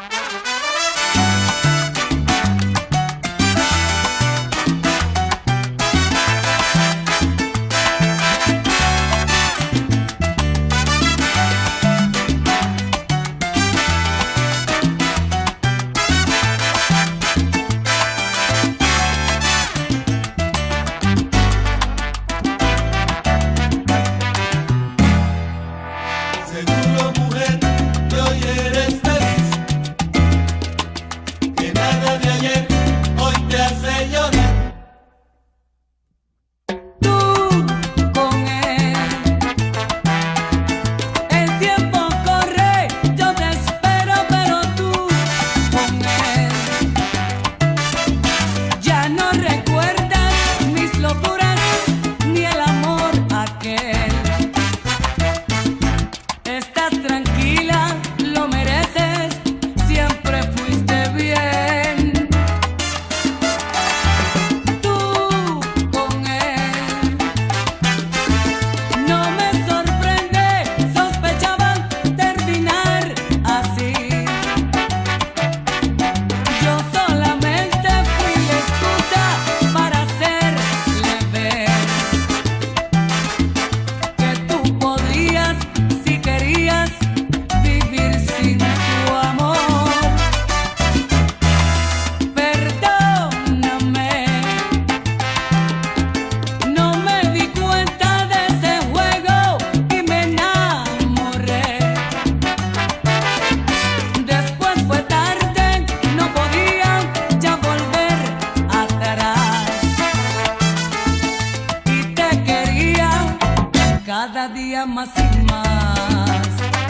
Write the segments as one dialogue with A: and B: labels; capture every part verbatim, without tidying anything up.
A: cada día más y más.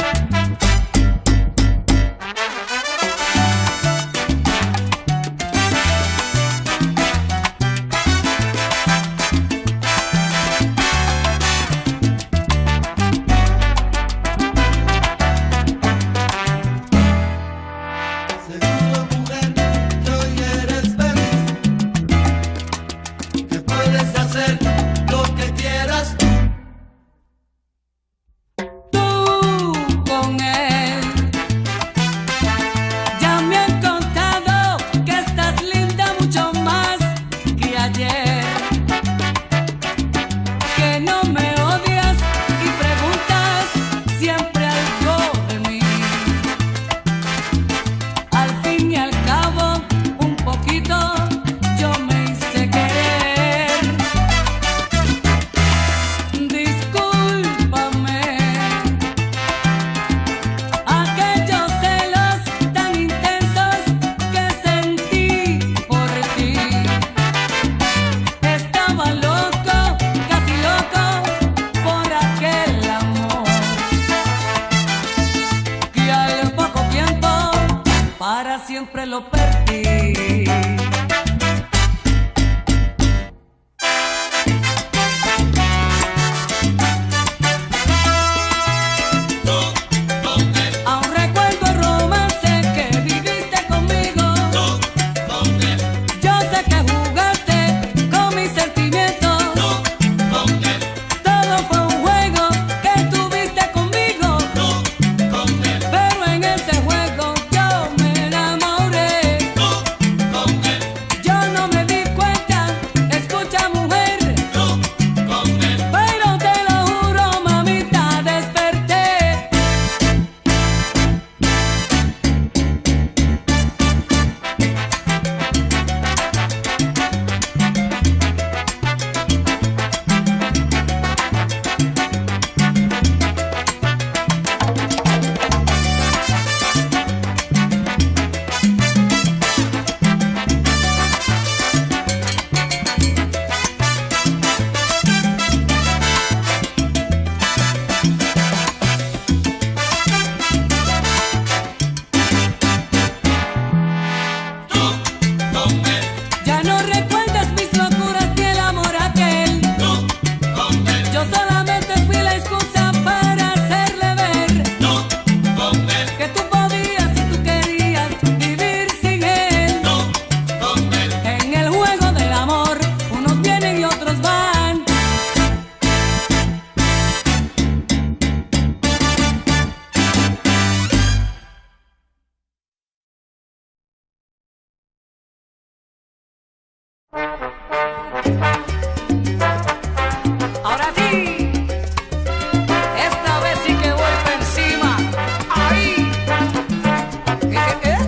B: Seguro, mujer, que hoy eres feliz, que puedes hacer lo que quieras. Para siempre lo perdí. Aún recuerdo el romance que viviste conmigo. Yo sé que jugaste con mis sentimientos. Todo fue un juego que tuviste conmigo. Pero en ese juego yo me enamoré.
A: Ahora sí, esta vez sí que voy por encima. Ahí. ¿Eh, eh, eh?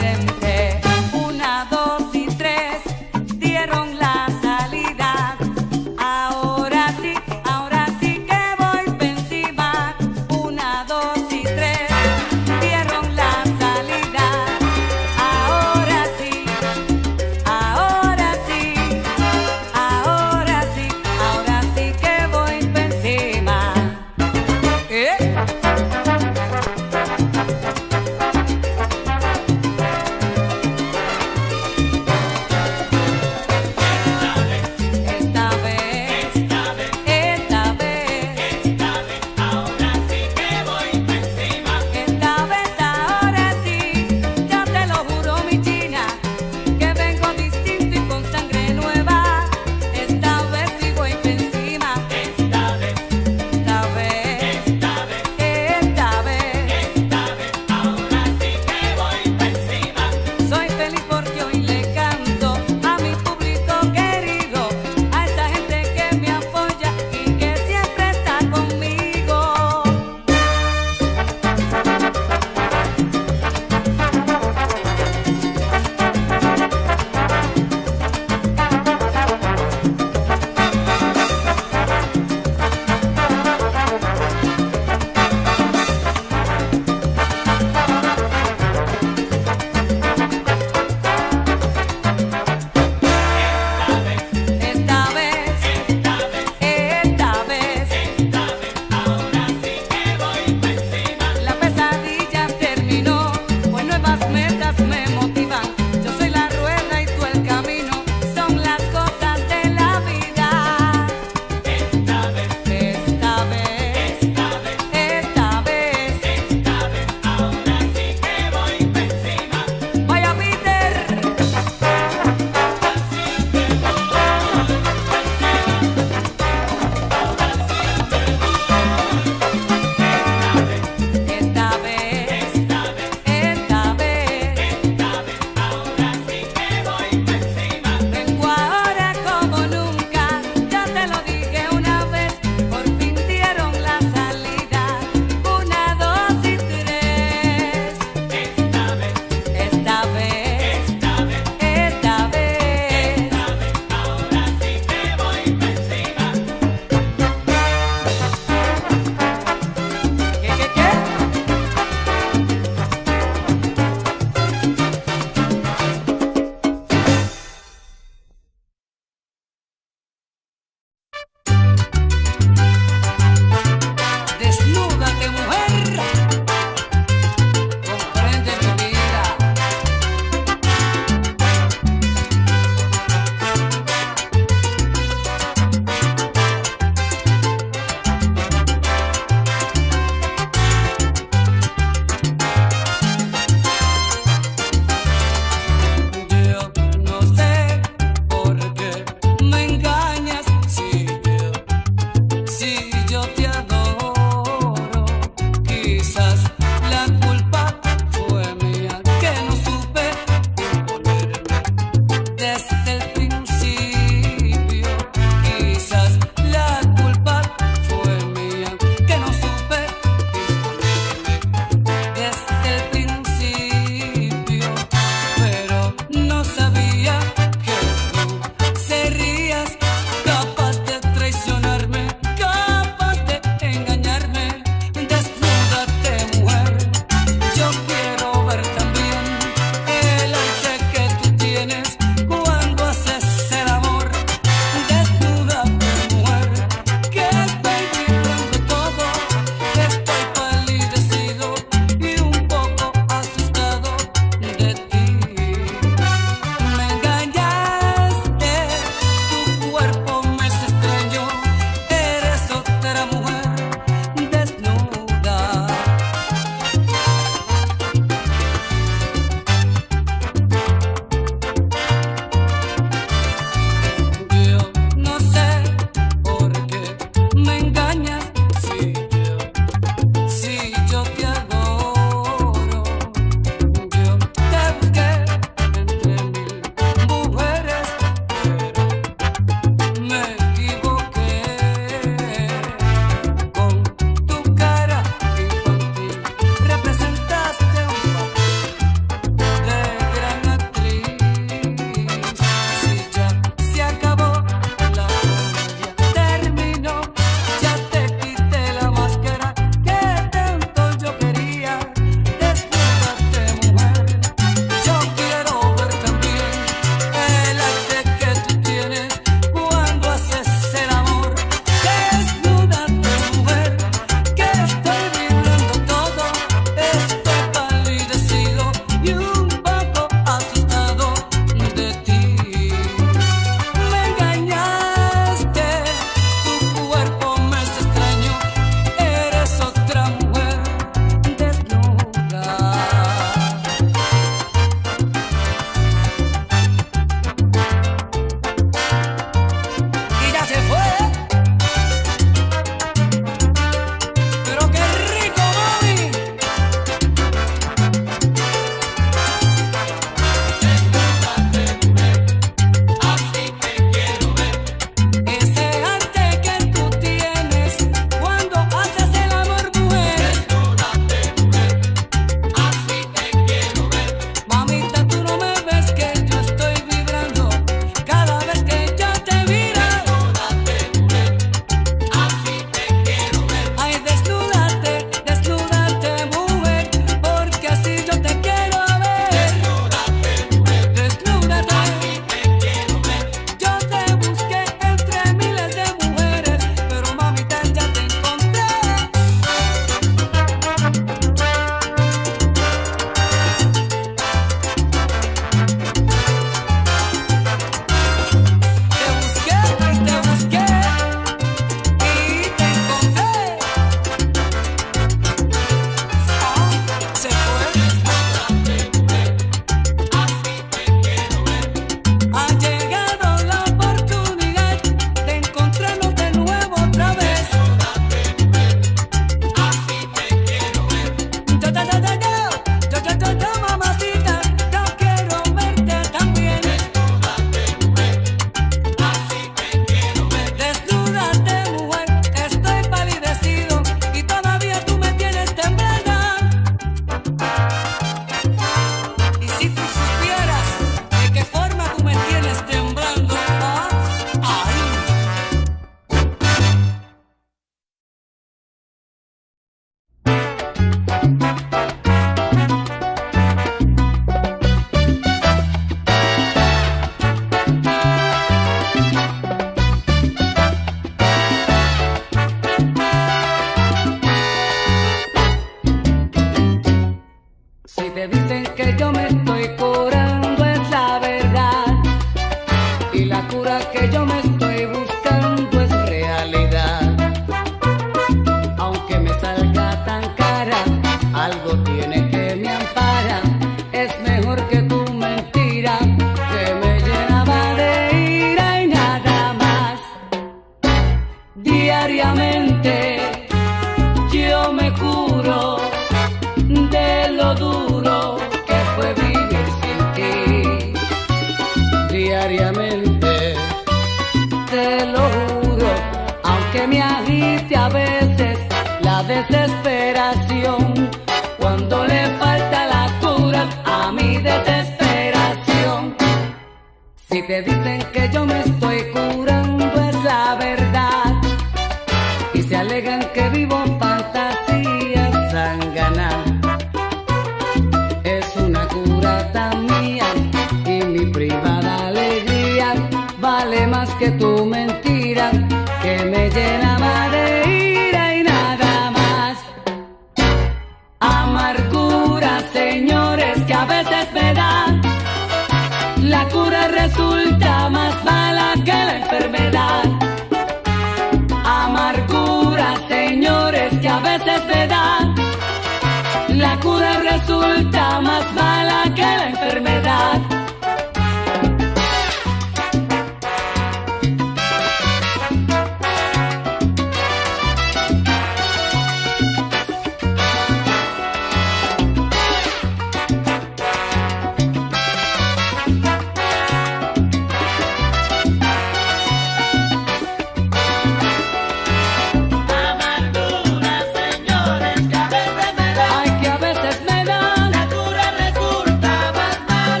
A: Ay, que a veces me da, la cura resulta más mala.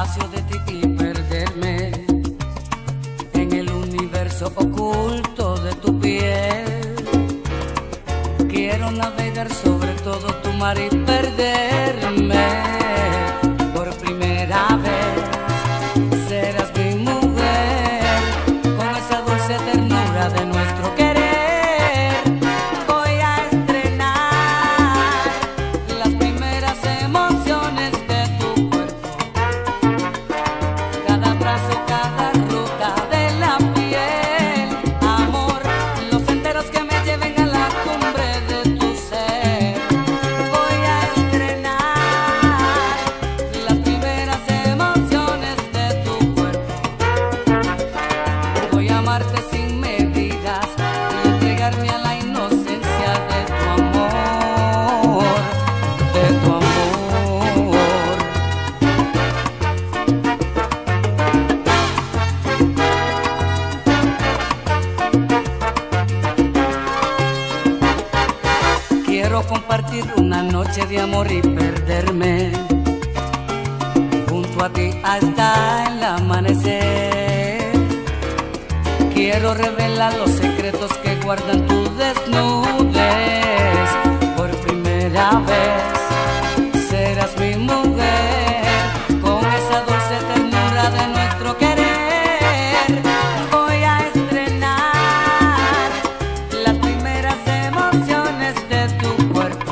A: espacio de ti y perderme en el universo oculto de tu piel. Quiero navegar sobre todo tu mar y perderme por primera vez. Serás mi mujer con esa dulce ternura de nuestro querer. Voy a estrenar las primeras emociones de tu cuerpo, cada abrazo, cada ruta de la piel. Amor, los senderos que me lleven a la cumbre de tu ser. Voy a estrenar las primeras emociones de tu cuerpo. Voy a amarte sin medidas y entregarme a la inocencia de tu amor, de tu amor. Quiero compartir una noche de amor y perderme junto a ti hasta el amanecer. Quiero revelar los secretos que guardan tu desnudez. Por primera vez serás mi mujer con esa dulce ternura de nuestro querer. Voy a estrenar las primeras emociones de tu cuerpo,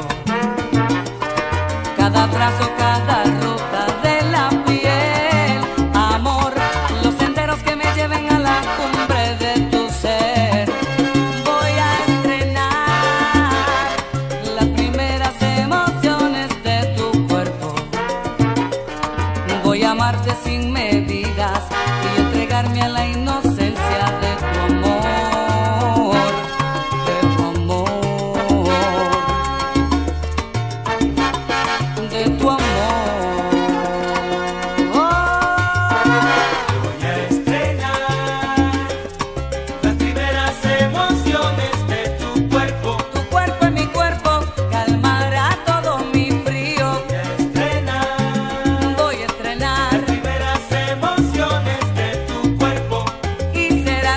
A: cada abrazo, cada ruta de la piel. Amor, los senderos que me lleven a la cumbre de tu ser. Voy a estrenar las primeras emociones de tu cuerpo. Voy a amarte sin medidas y entregarme a la inocencia de tu amor, de tu amor, de tu amor.
B: Voy a estrenar las primeras emociones de tu cuerpo.
A: Tu cuerpo en mi cuerpo calmará todo mi frío.
B: Voy a estrenar
A: Voy a estrenar
B: las primeras emociones de tu cuerpo.
A: y será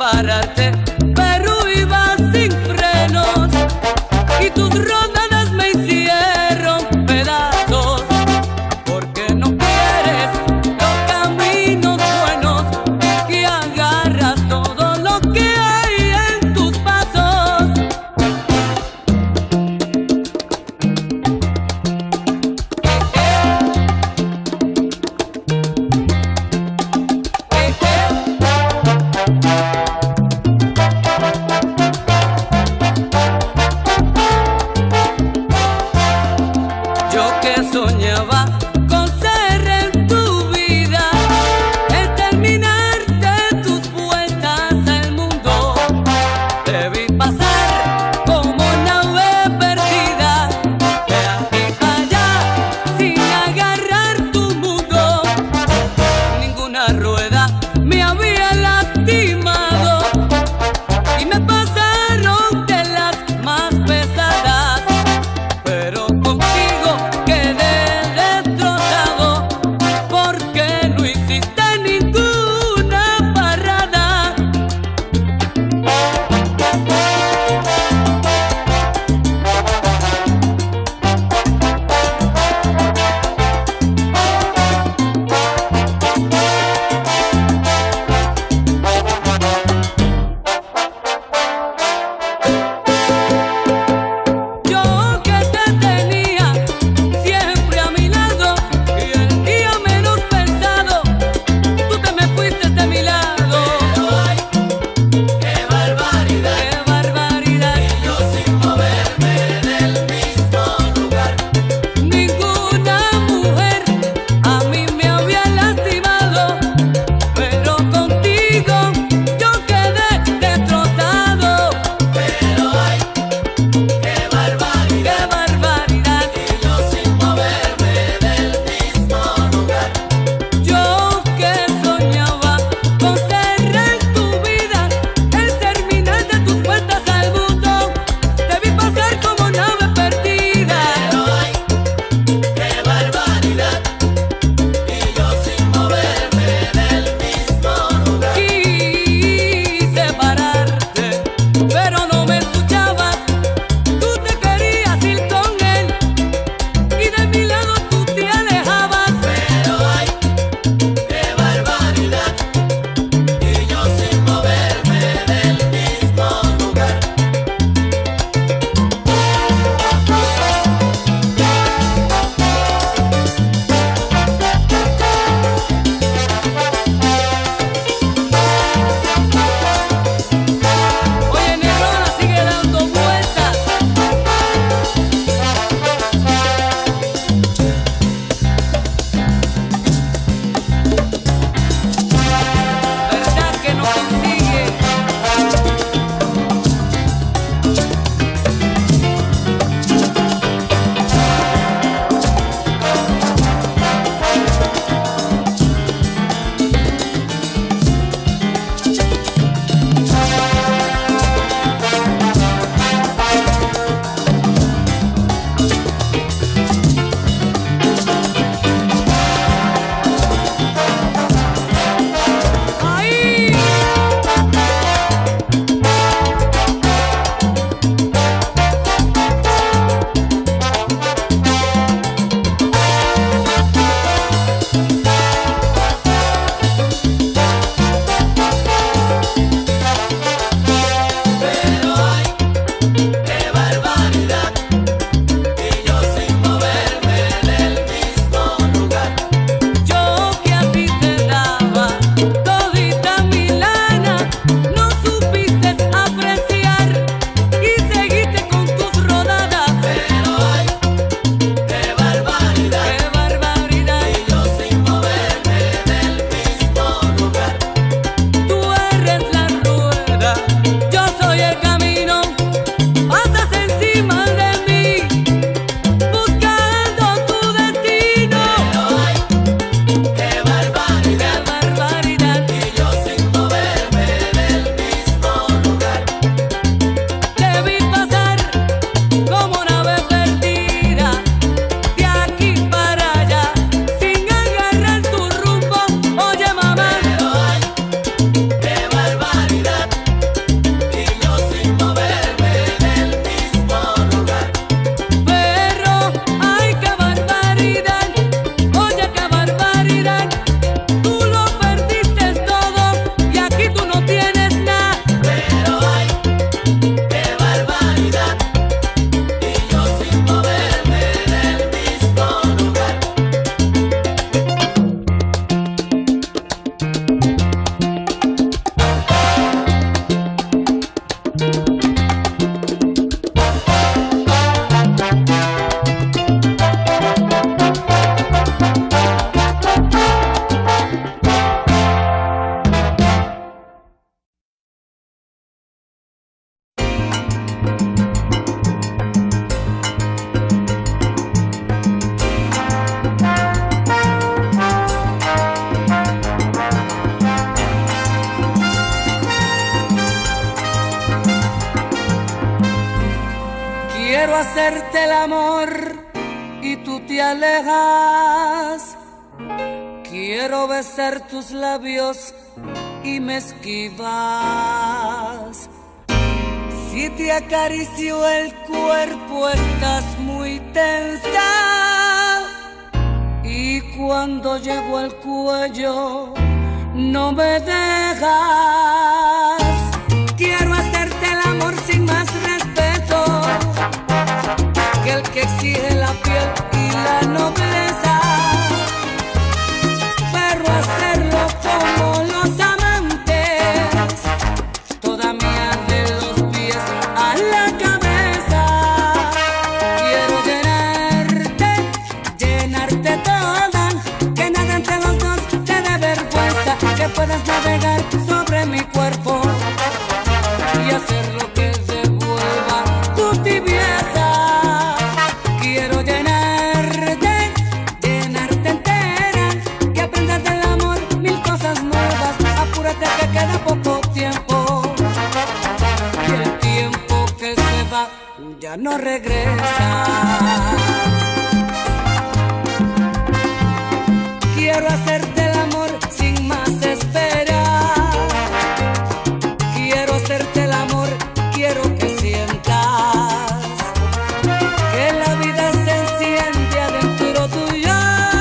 A: pararte, pero iba sin frenos y tus rodadas me hicieron pedazos, porque no quieres los caminos buenos y agarras todo lo que hay en tus pasos. Eh, eh. Eh, eh. Quiero hacerte el amor y tú te alejas. Quiero besar tus labios y me esquivas. Si te acaricio el cuerpo estás muy tensa, y cuando llego al cuello no me dejas. Quiero hacerte el amor sin más respeto que el que exige la piel y la nobleza, pero hacerlo como los amantes, toda mía de los pies a la cabeza. Quiero llenarte, llenarte toda, que nada entre los dos te dé vergüenza, que puedas navegar sobre mi cuerpo y hacer lo que devuelva tu tibieza. Quiero llenarte, llenarte entera, que aprendas del amor mil cosas nuevas. Apúrate que queda poco tiempo, y el tiempo que se va ya no regresa. Quiero hacerte el amor sin más esperar. Quiero hacerte el amor, quiero que sientas que la vida se enciende adentro tuyo,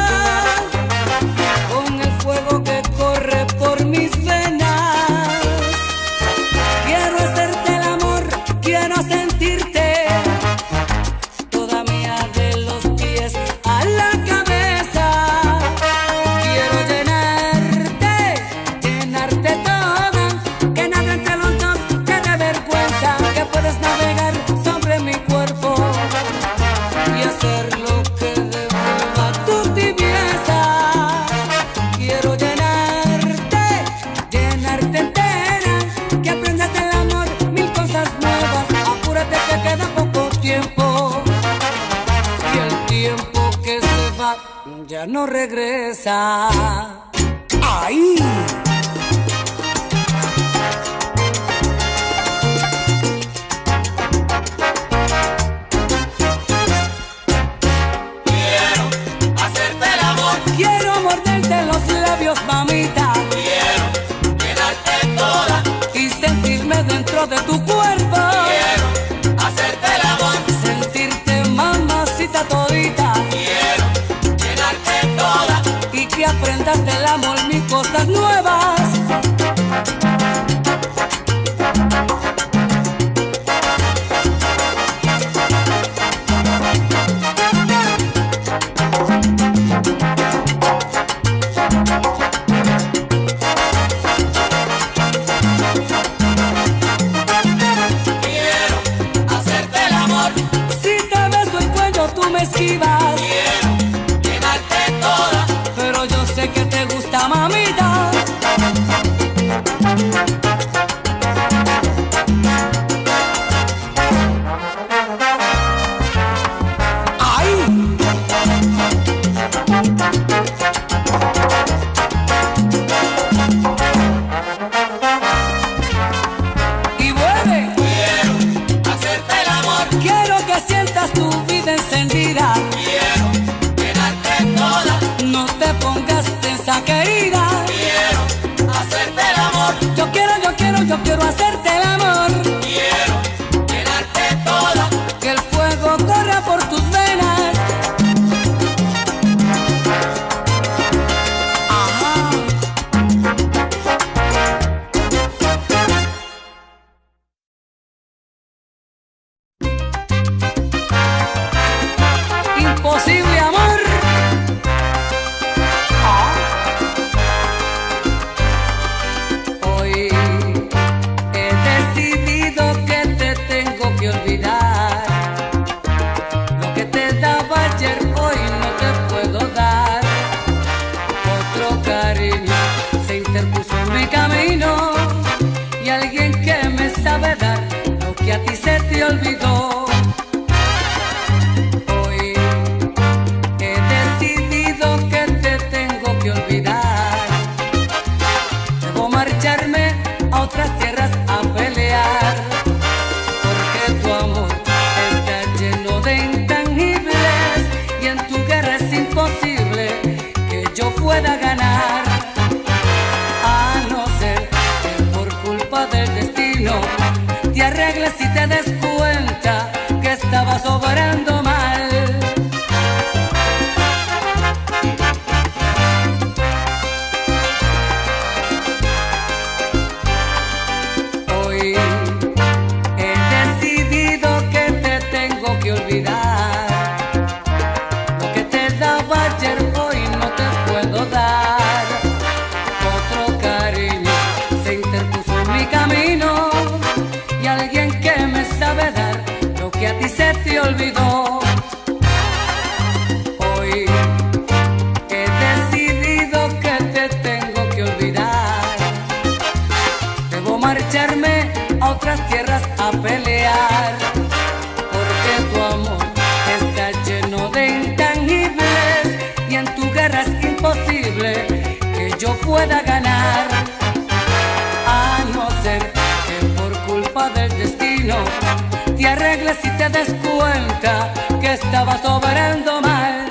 A: con el fuego que corre por mis venas. Quiero hacerte el amor, quiero sentirte, toda mía de los pies a la cabeza. Quiero llenarte, llenarte toda, que nada entre los dos te dé vergüenza, que puedes navegar sobre mi cuerpo y hacer lo que devuelva tu tibieza. Quiero llenarte, llenarte entera, que aprendas del amor mil cosas nuevas. Apúrate que queda poco tiempo, y el tiempo que se va ya no regresa. ¡Ay!
B: Quiero hacerte el amor,
A: Quiero morderte los labios, mamita,
B: quiero llenarte toda,
A: y sentirme dentro de tu cuerpo.
B: quiero hacerte el amor,
A: Sentirte mamacita todita,
B: quiero llenarte toda,
A: y que aprendas del amor mil cosas nuevas.
B: quiero hacerte el amor,
A: Si te beso el cuello tú me esquivas,
B: quiero llenarte toda,
A: pero yo sé que te gusta, mamita. ¡Ay! Y vuelve.
B: quiero hacerte el amor,
A: Quiero que sientas tu vida encendida,
B: quiero llenarte toda,
A: no te pongas tensa, querida.
B: quiero hacerte el amor,
A: Yo quiero, yo quiero, yo quiero hacerte el amor,
B: quiero llenarte toda,
A: que el fuego corra por tus venas. Ajá. Imposible amor. Ah. Hoy he decidido que te tengo que olvidar. Lo que te daba ayer hoy no te puedo dar. Otro cariño se interpuso en mi camino, y alguien que me sabe dar lo que a ti se te olvidó. Hoy he decidido que te tengo que olvidar. Debo marcharme a otras tierras a pelear, porque tu amor está lleno arregles y te des cuenta que estabas obrando mal. Hoy he decidido que te tengo que olvidar. Lo que te daba ayer hoy no te puedo dar. Otro cariño se interpuso en mi camino y alguien que me sabe dar lo que a ti se te olvidó. Hoy he decidido que te tengo que olvidar. Debo marcharme a otras tierras a pelear, porque tu amor está lleno de intangibles y en tu guerra es imposible que yo pueda ganar. A no ser que por culpa del destino te arregles y te des cuenta que estabas obrando mal.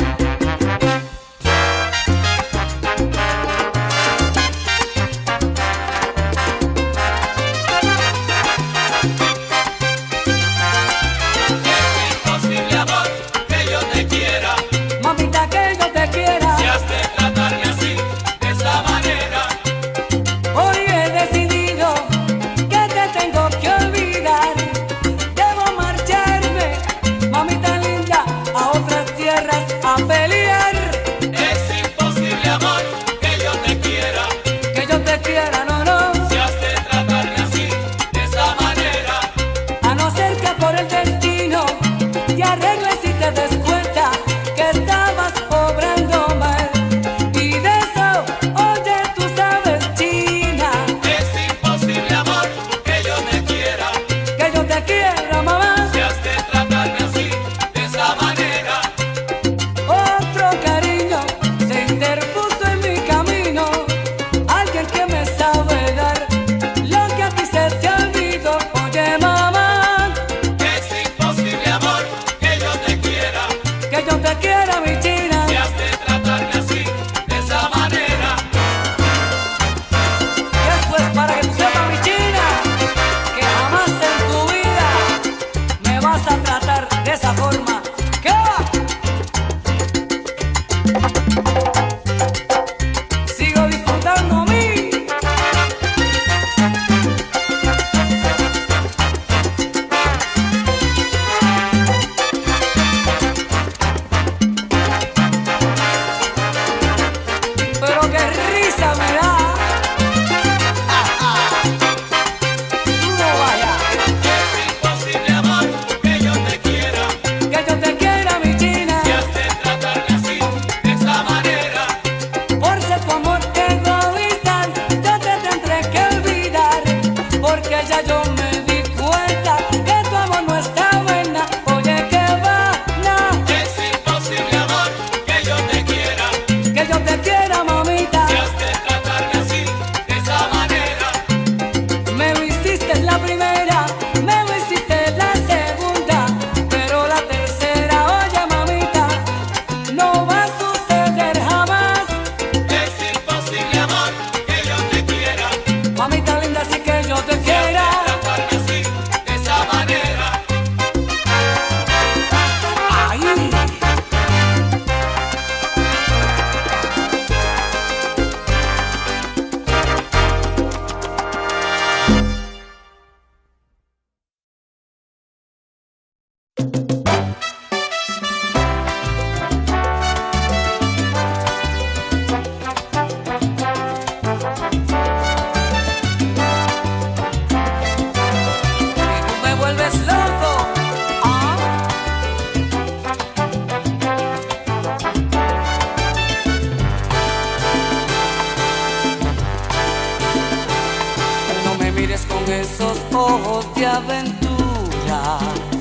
A: Esos ojos de aventura,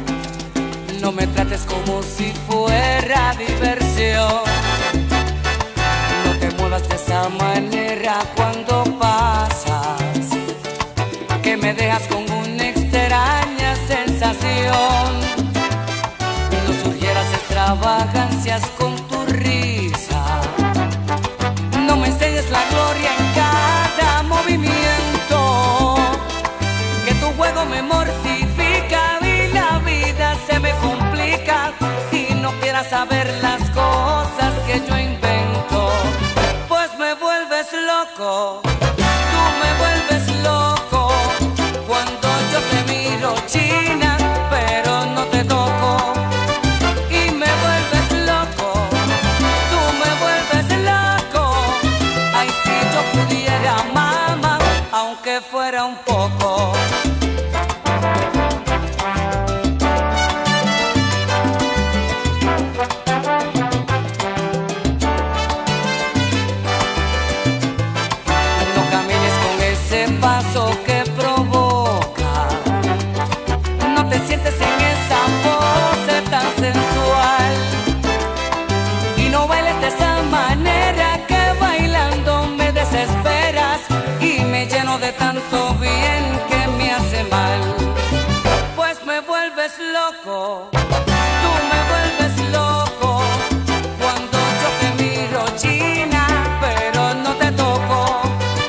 A: no me trates como si fuera diversión. No te muevas de esa manera cuando pasas, que me dejas con una extraña sensación. No surgieras extravagancias con tu risa, no me enseñes la gloria en cada movimiento, que tu juego me mortifica saber las cosas que yo invento, pues me vuelves loco, tú me vuelves loco, cuando yo te miro, China, pero no te toco, y me vuelves loco, tú me vuelves loco, ay, si yo pudiera, mamá, aunque fuera un poco. Paso que provoca, no te sientes en esa pose tan sensual y no bailes de esa manera que bailando me desesperas y me lleno de tanto bien que me hace mal, pues me vuelves loco, tú me vuelves loco, cuando yo te miro, China, pero no te toco.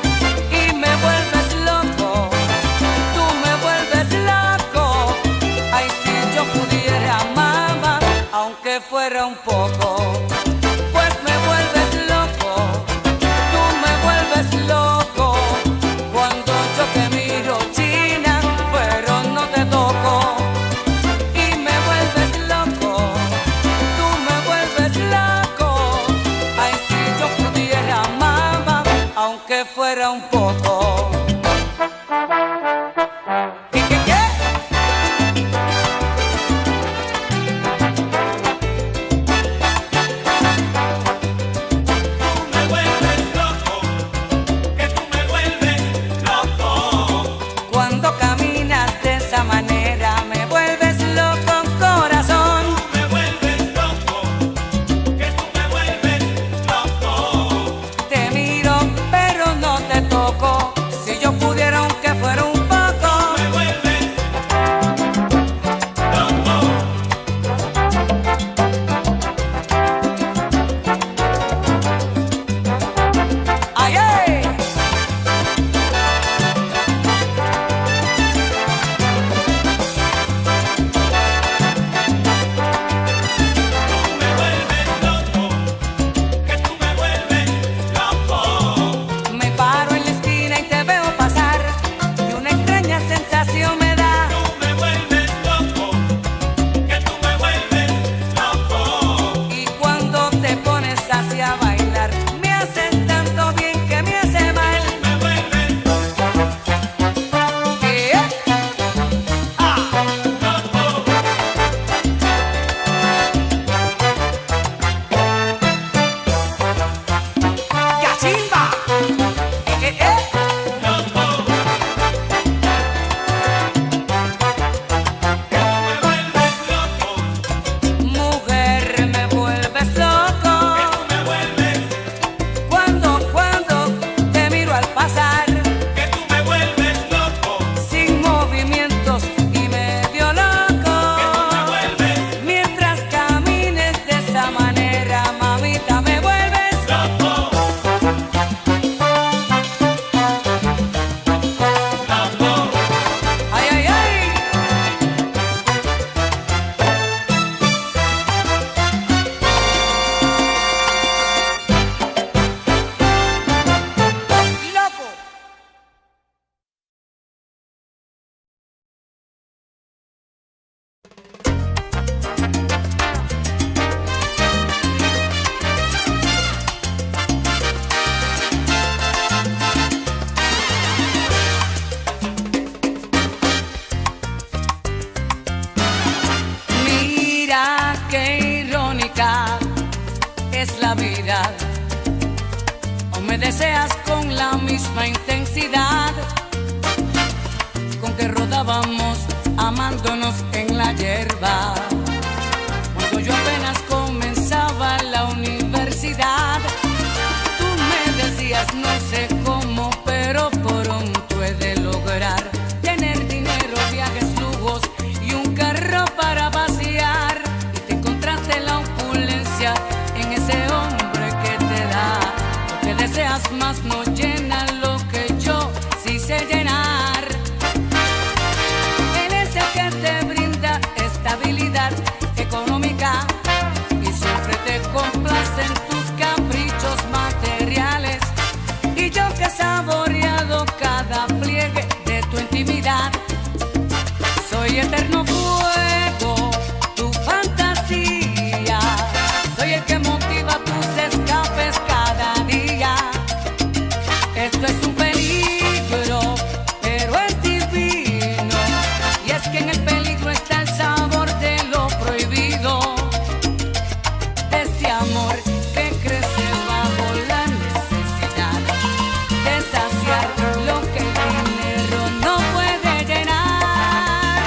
A: Que fuera un poco, pues me vuelves loco, tú me vuelves loco, cuando yo te miro, China, pero no te toco, y me vuelves loco, tú me vuelves loco, ay, si yo pudiera, mamá, aunque fuera un poco.
C: Es la vida, o me deseas con la misma intensidad con que rodábamos amándonos en la hierba. Cuando yo apenas comenzaba la universidad, tú me decías no sé cómo, pero pronto he de lograr tener dinero, viajes, lujos y un carro para pasear. Y te encontraste la opulencia en ese hombre que te da lo que deseas, más no llena lo que yo sí sé llenar. Él es el que te brinda estabilidad cada pliegue de tu intimidad. Soy eterno fuego, tu fantasía. Soy el que motiva tus escapes cada día. Esto es un peligro, pero es divino. Y es que en el peligro está el sabor de lo prohibido. De este amor que crece bajo la necesidad de saciar lo que el dinero no puede llenar.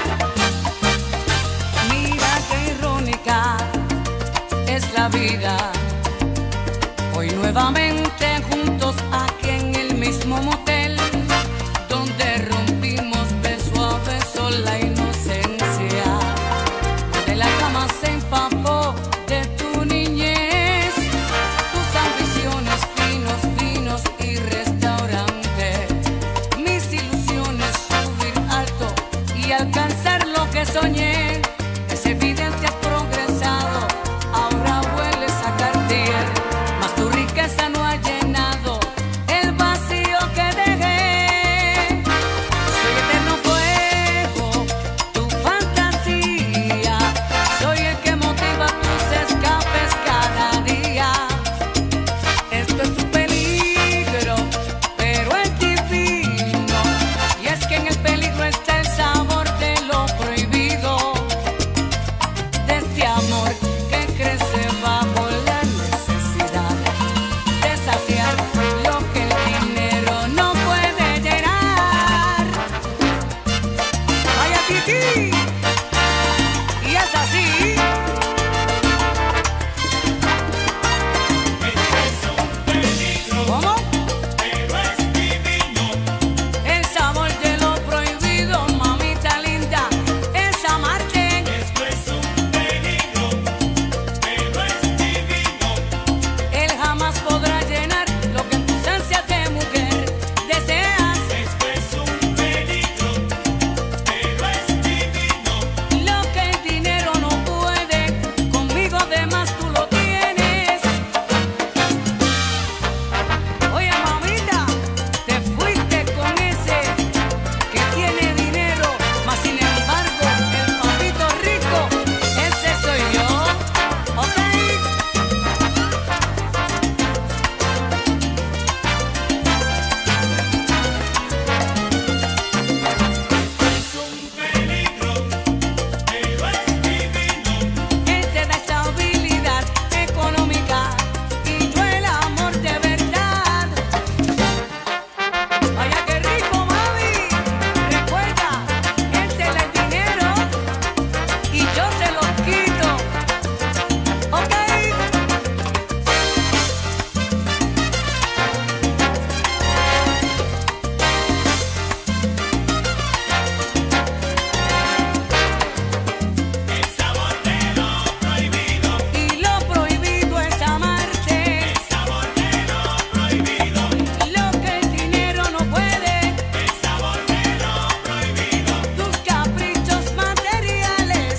C: Mira qué irónica es la vida. Hoy nuevamente juntos aquí en el mismo motel, donde rompimos beso a beso la inocencia. De la cama se empapó de tu niñez, tus ambiciones, finos, vinos y restaurante. Mis ilusiones subir alto y alcanzar lo que soñé. Es evidente has progresado, ahora hueles a Cartier, mas tu riqueza no ha llenado el vacío que dejé. Soy eterno fuego, tu fantasía. Soy el que motiva tus escapes cada día. Esto es un peligro, pero es divino. Y es que en el peligro está el sabor de lo prohibido. De este amor que crece bajo la necesidad de saciar lo que el dinero no puede llenar. Vaya Titi, y es así. ¿Cómo? El sabor de lo prohibido, mamita linda, es amarte. Él jamás podrá llenar lo que en tus ansias de mujer deseas. Lo que el dinero no puede, conmigo además tú lo tienes. Oye mamita, te fuiste con ese que tiene dinero, mas sin embargo el papito rico, ese soy yo. ¿Ok? Él te da estabilidad económica y yo el amor de verdad. Vaya qué rico, mami. Recuerda, él te da el dinero y yo te lo quito. ¿Ok? Y lo prohibido es amarte. Lo que el dinero no puede. Tus caprichos materiales.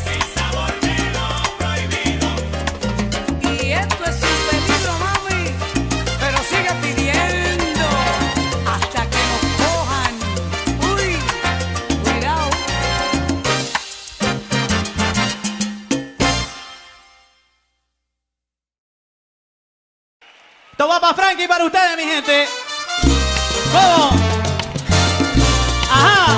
C: Y esto es un peligro, mami. Pero sigue pidiendo hasta que nos cojan. Uy, cuidado.
D: Esto va para Frankie y para ustedes, mi gente. ¿Cómo? Ajá.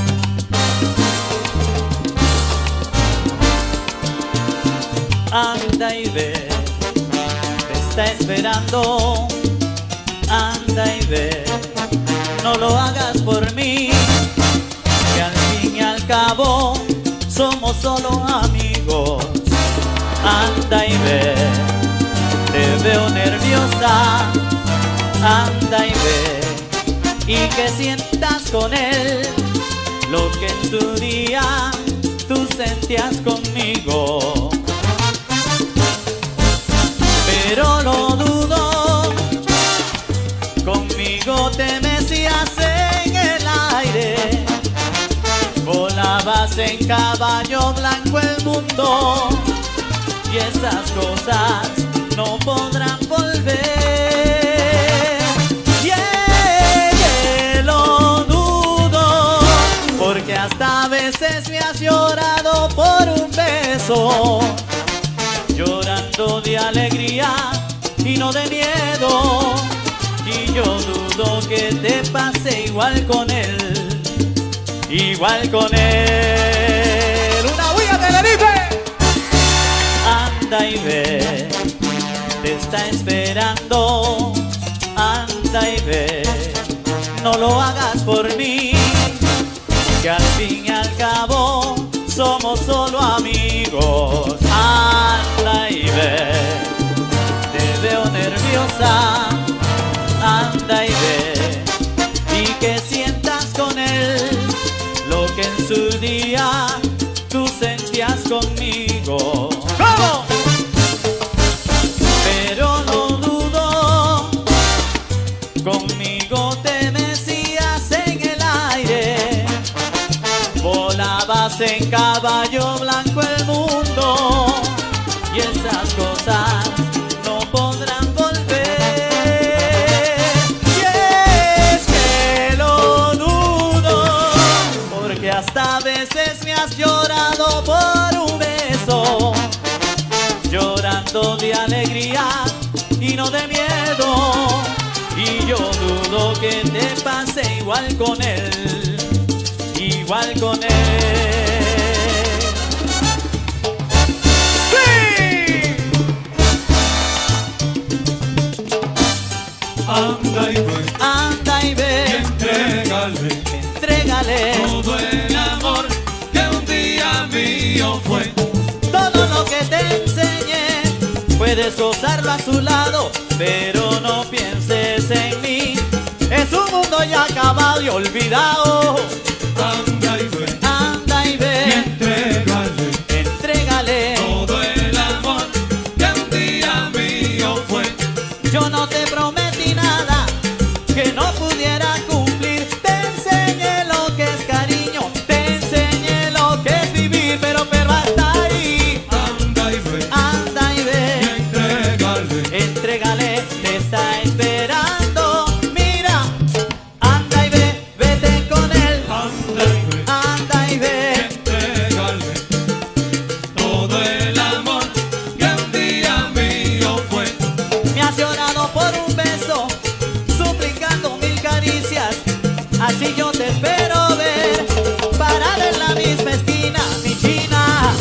D: Anda y ve, te está esperando. Anda y ve, no lo hagas por mí, que al fin y al cabo somos solo amigos. Anda y ve, te veo nerviosa. Anda y ve, y que sientas con él lo que en tu día tú sentías conmigo. Pero lo dudo, conmigo te mecías en el aire, volabas en caballo blanco el mundo, y esas cosas no podrán volver. Yeah, yeah, lo dudo. has llorado por un beso, llorando de alegría y no de miedo. Y yo dudo que te pase igual con él, igual con él. ¡Una huella, Tenerife! Anda y ve, te está esperando. Anda y ve, no lo hagas por mí, que al fin y al cabo somos solo amigos. Anda y ve, te veo nerviosa. Anda y ve, y que sientas con él lo que en su día tú sentías conmigo. ¡Vamos! Pero no dudo, conmigo te mecías en el aire, volabas en caballo blanco el mundo, y esas cosas no podrán volver. Y es que lo dudo, porque hasta a veces me has llorado por un beso, llorando de alegría y no de miedo. Y yo dudo que te pase igual con él, igual con él. ¡Sí!
B: Anda y ve,
D: Anda y ve,
B: y entrégale
D: entrégale
B: todo el amor que un día mío fue.
D: todo lo que te enseñé. Puedes gozarlo a su lado, pero no pienses en mí. Es un mundo ya acabado y olvidado.
B: Anda y ve,
D: Anda y
B: y
D: ve,
B: entrégale
D: entrégale
B: todo el amor que un día mío fue.
D: Yo no te prometí nada que no pudiera cumplir. Te enseñé lo que es cariño, te enseñé lo que es vivir, pero pero hasta ahí.
B: Anda y ve,
D: Anda y
B: y
D: ve,
B: entrégale
D: entrégale, te está esperando. Mira, anda y ve, vete con él.
B: Anda y ve,
D: Anda y
B: y
D: ve,
B: entrégale todo el amor que un día mío fue.
D: me has llorado por un beso, suplicando mil caricias. Así yo te espero ver, parada en la misma esquina, mi china.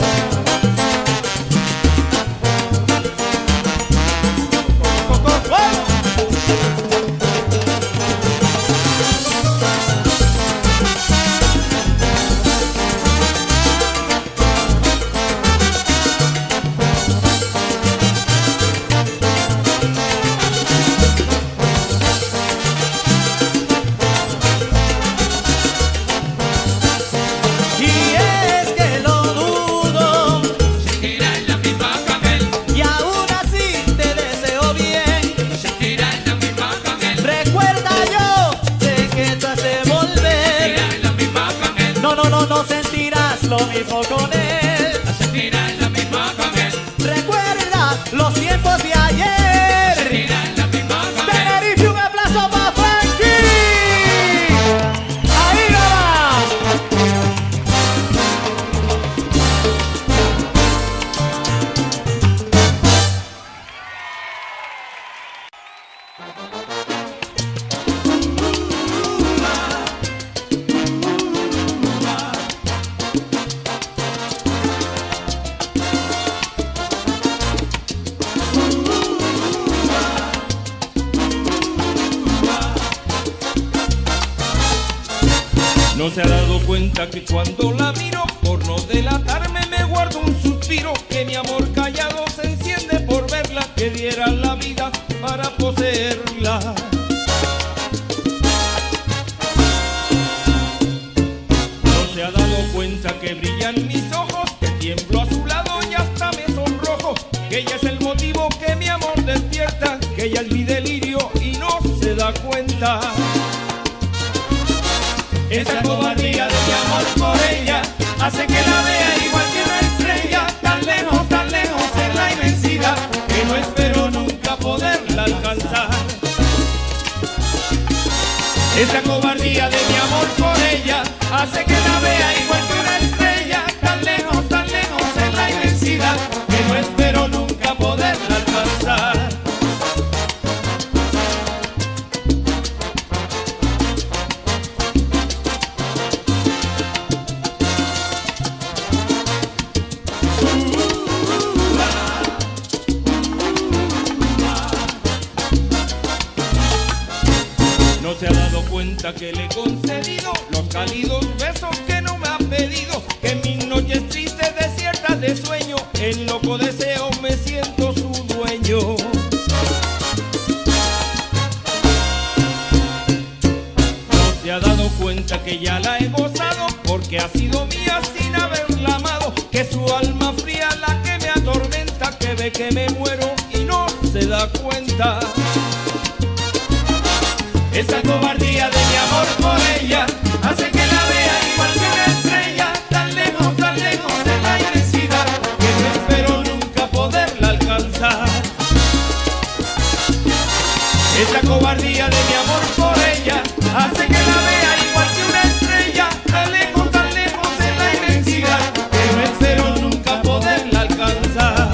D: Y es que lo dudo,
B: Shakira en la misma papel,
D: y aún así te deseo bien.
B: Shakira en la misma papel,
D: Recuerda, yo sé que tú has de volver.
B: Shakira en la misma papel,
D: No, no, no, no sentirás lo mismo con él.
B: Shakira en la misma papel,
D: Recuerda los tiempos de ayer.
B: Shakira en la misma papel.
D: Tenerife, un aplauso para Frankie. Ahí va.
E: No se ha dado cuenta que cuando la miro, por no delatarme me guardo un suspiro, que mi amor callado se enciende por verla, que diera la vida para poseerla. No se ha dado cuenta que brillan mis ojos, que tiemblo a su lado y hasta me sonrojo, que ella es el motivo que mi amor despierta, que ella es mi delirio y no se da cuenta. Esa cobardía de mi amor por ella hace que la vea igual que una estrella, tan lejos, tan lejos en la inmensidad, que no espero nunca poderla alcanzar. Esa cobardía de mi amor por ella hace que la vea igual que una estrella, cuenta que le he concedido los cálidos besos que no me ha pedido, que en mis noches tristes, desiertas de sueño, en loco deseo me siento su dueño. No se ha dado cuenta que ya la he gozado, porque ha sido mía sin haberla amado, que su alma fría la que me atormenta, que ve que me muero y no se da cuenta. Esa cobardía de mi amor por ella hace que la vea igual que una estrella, tan lejos, tan lejos en la inmensidad, que no espero nunca poderla alcanzar. Esa cobardía de mi amor por ella hace que la vea igual que una estrella, tan lejos, tan lejos en la inmensidad, que no espero nunca poderla alcanzar.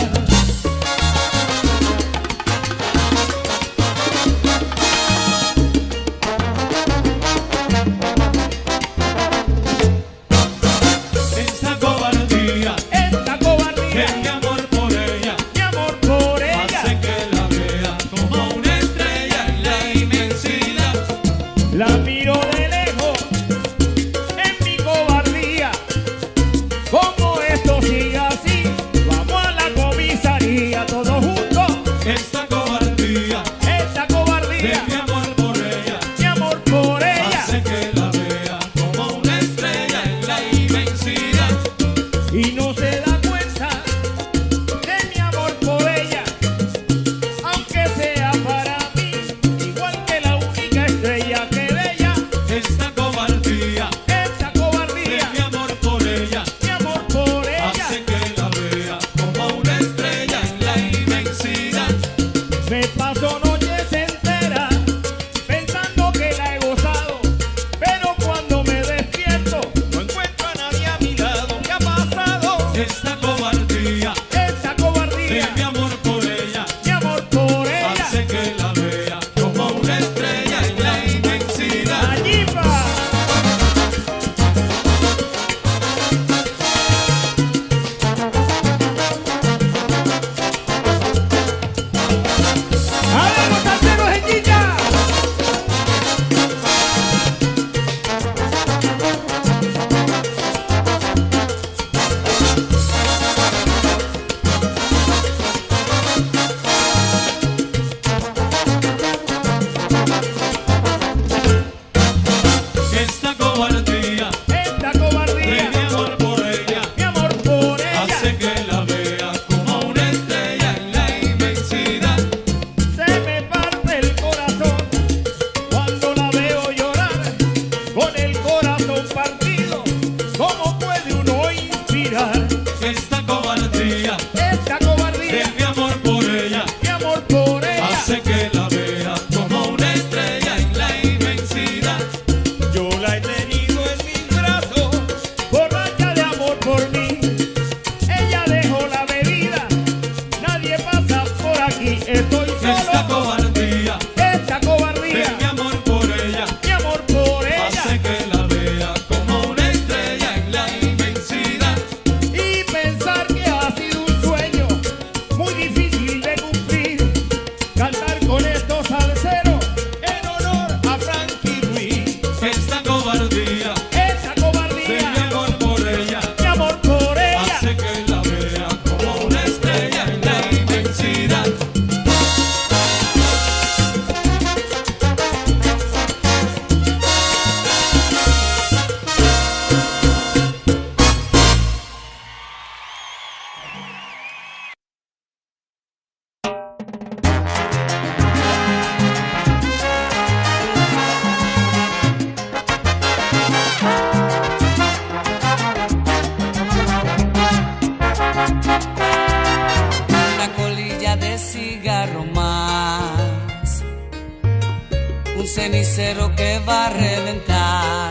C: cenicero que va a reventar.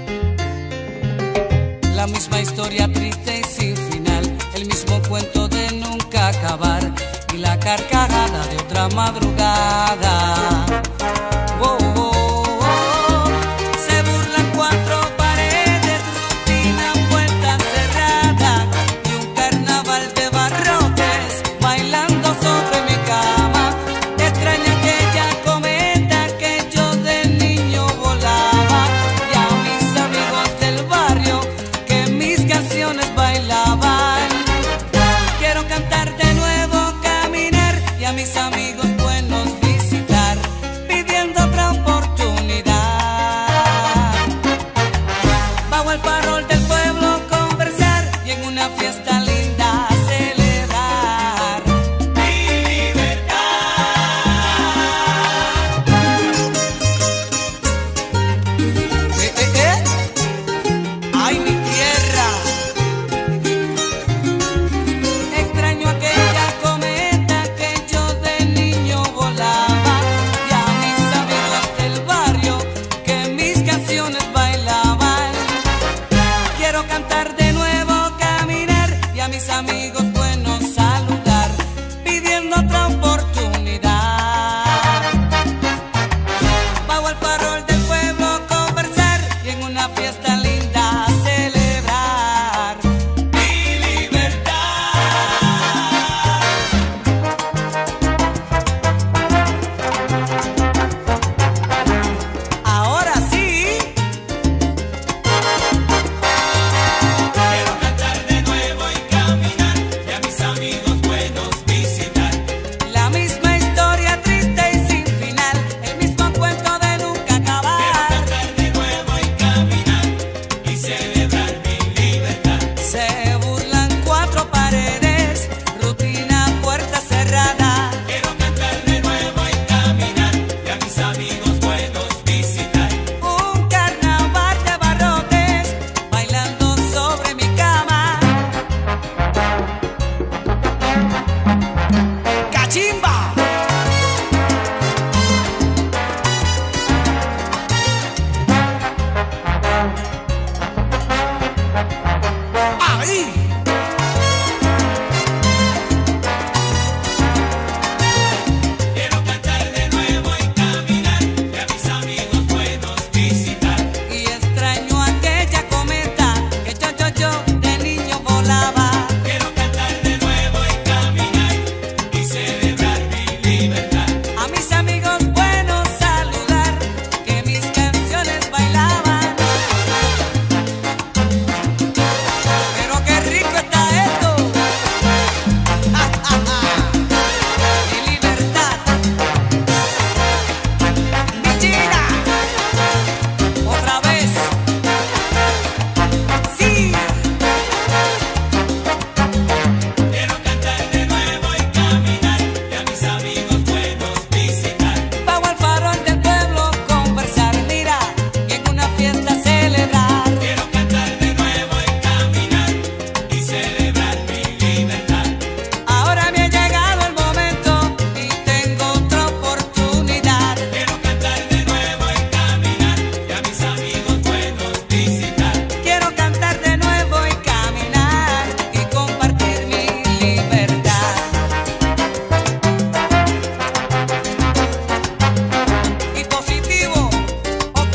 C: La misma historia triste y sin final, el mismo cuento de nunca acabar y la carcajada de otra madrugada. Oh, oh, oh, oh. Se burlan cuatro paredes, rutina, puerta cerrada y un carnaval de barrotes bailando sobre mi cama. Extraña aquella cometa que yo de niño volaba. bajo el farol del pueblo conversar y en una fiesta linda celebrar mi libertad. Eh, eh, eh. ¡Ay, mi tierra! Extraño aquella cometa que yo de niño volaba y a mis amigos del barrio que mis canciones bailaban. Quiero cantar de nuevo, caminar y a mis amigos buenos saludar, pidiendo otra oportunidad. Bajo el farol del pueblo conversar y en una fiesta linda celebrar mi libertad. Ahora sí.
B: Quiero cantar de nuevo y caminar y a mis amigos buenos visitar.
C: La misma historia triste y sin final, el mismo cuento de nunca acabar.
B: Cantar de nuevo y caminar y celebrar mi libertad.
C: Se burlan cuatro paredes, rutina, puerta cerrada.
B: Quiero cantar de nuevo y caminar y a mis amigos buenos visitar.
C: Un carnaval de barrotes, bailando sobre mi cama. ¡Cachimba! ¡Ahí!
B: Quiero cantar de nuevo y caminar y a mis amigos buenos visitar.
C: Y extraño aquella cometa que yo, yo, yo de niño volaba.
B: Quiero cantar de nuevo y caminar y celebrar mi libertad.
C: A mis amigos buenos saludar, que mis canciones bailaban. Pero qué rico está esto. ¡Ja, ja, ja! Mi libertad. Mi China. Otra vez. Sí.
B: Quiero cantar de nuevo y caminar y a mis amigos buenos visitar.
C: Bajo el farol del pueblo conversar, mira, y en una fiesta celebrar.
B: Quiero cantar de nuevo y caminar y celebrar mi libertad.
C: Ahora me ha llegado el momento y tengo otra oportunidad.
B: Quiero cantar de nuevo y caminar y a mis amigos buenos visitar.
C: Quiero cantar de nuevo y caminar y compartir mi libertad. Y positivo, ¿ok?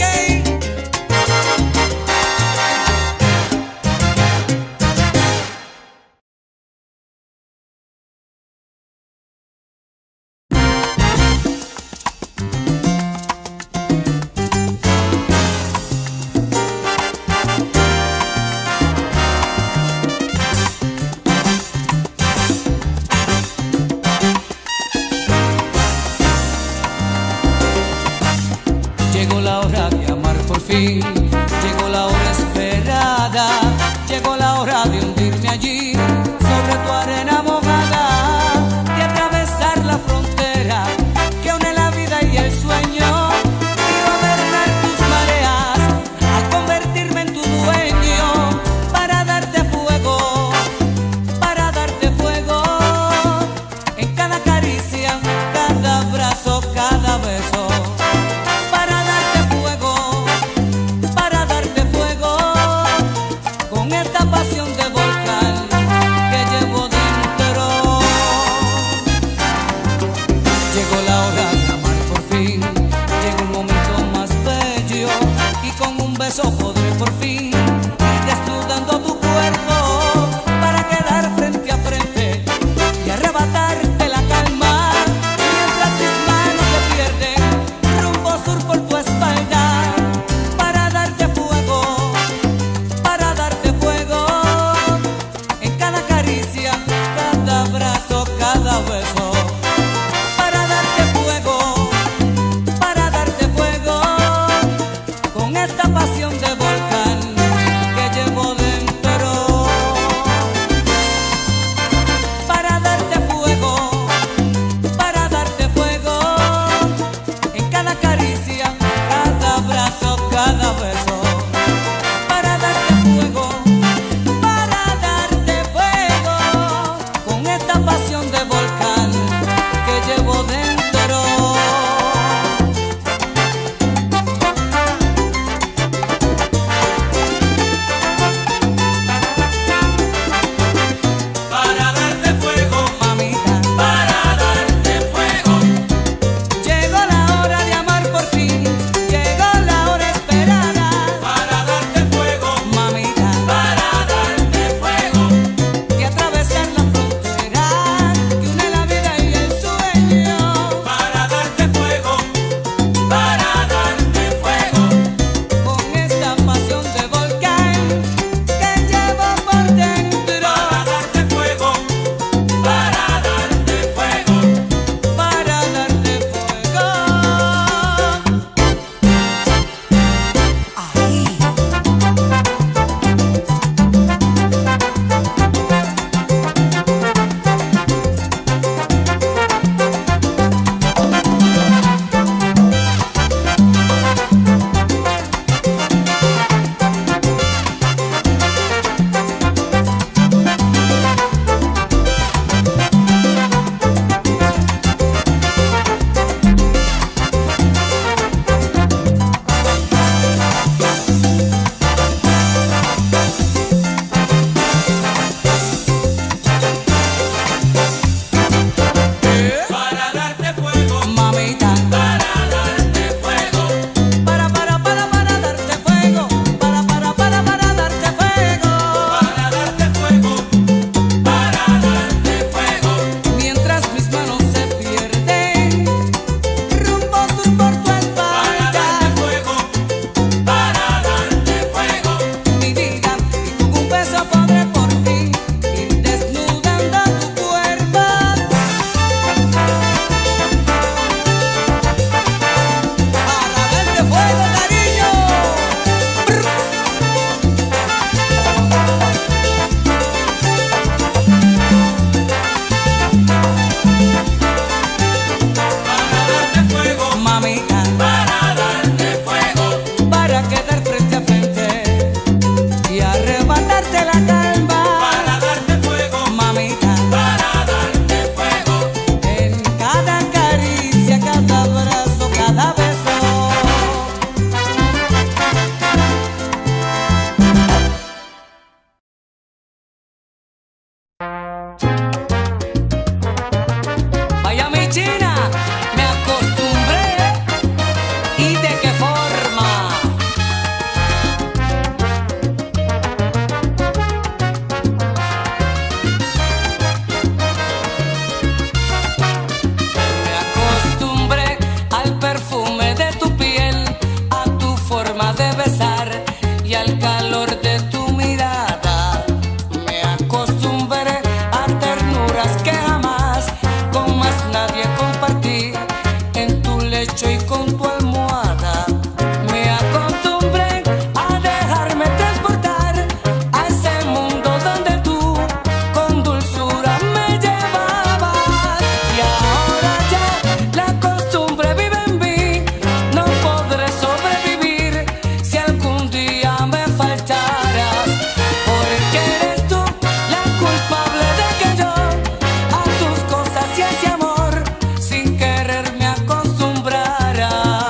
C: Llegó la hora de amar por fin, llegó la hora esperada, llegó la hora de hundirme allí sobre tu arena mojada, de atravesar la frontera que une la vida y el sueño, y gobernar tus mareas al convertirme en tu dueño, para darte fuego, para darte fuego, en cada caricia, cada abrazo, cada beso. Para darte fuego, para darte fuego, con esta pasión de volcán que llevo dentro. Llegó la hora de amar por fin, llegó un momento más bello, y con un beso podré por fin ir desnudando tu cuerpo para quedar frente a frente y arrebatarte la calma, mientras mis manos se pierden rumbo sur por tu espalda. Para darte fuego, para darte fuego, en cada caricia, cada abrazo, cada beso. Para darte fuego, para darte fuego, con esta pasión de volcán calor de tu mirada. Me acostumbré a ternuras que jamás con más nadie compartí. En tu lecho y con tu almohada me acostumbré a dejarme transportar a ese mundo donde tú con dulzura me llevabas. Y ahora ya la costumbre vive en mí. No podré sobrevivir si algún día me faltaras, porque eres tú la culpable de que yo a tus cosas y a ese amor sin querer me acostumbrara.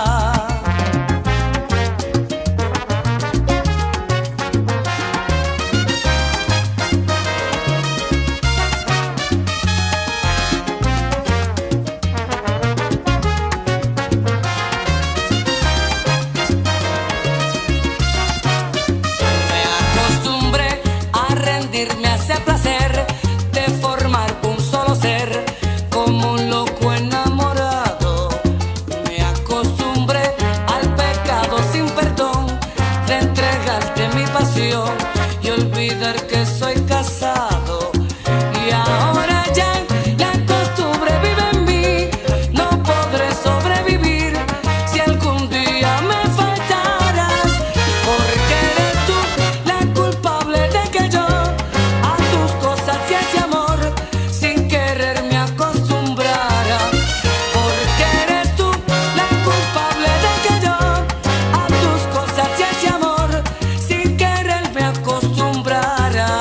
C: Me acostumbré a rendirme a ese placer de formar un solo ser como un loco enamorado. Me acostumbré al pecado sin perdón de entregarte mi pasión y olvidar que soy casado. Y ahora ya la costumbre vive en mí. No podré sobrevivir si algún día me faltaras, porque eres tú la culpable de que yo a tus cosas y a ese amor sin querer me acostumbrara. Porque eres tú la culpable de que yo a tus cosas y a ese amor sin querer me acostumbrara.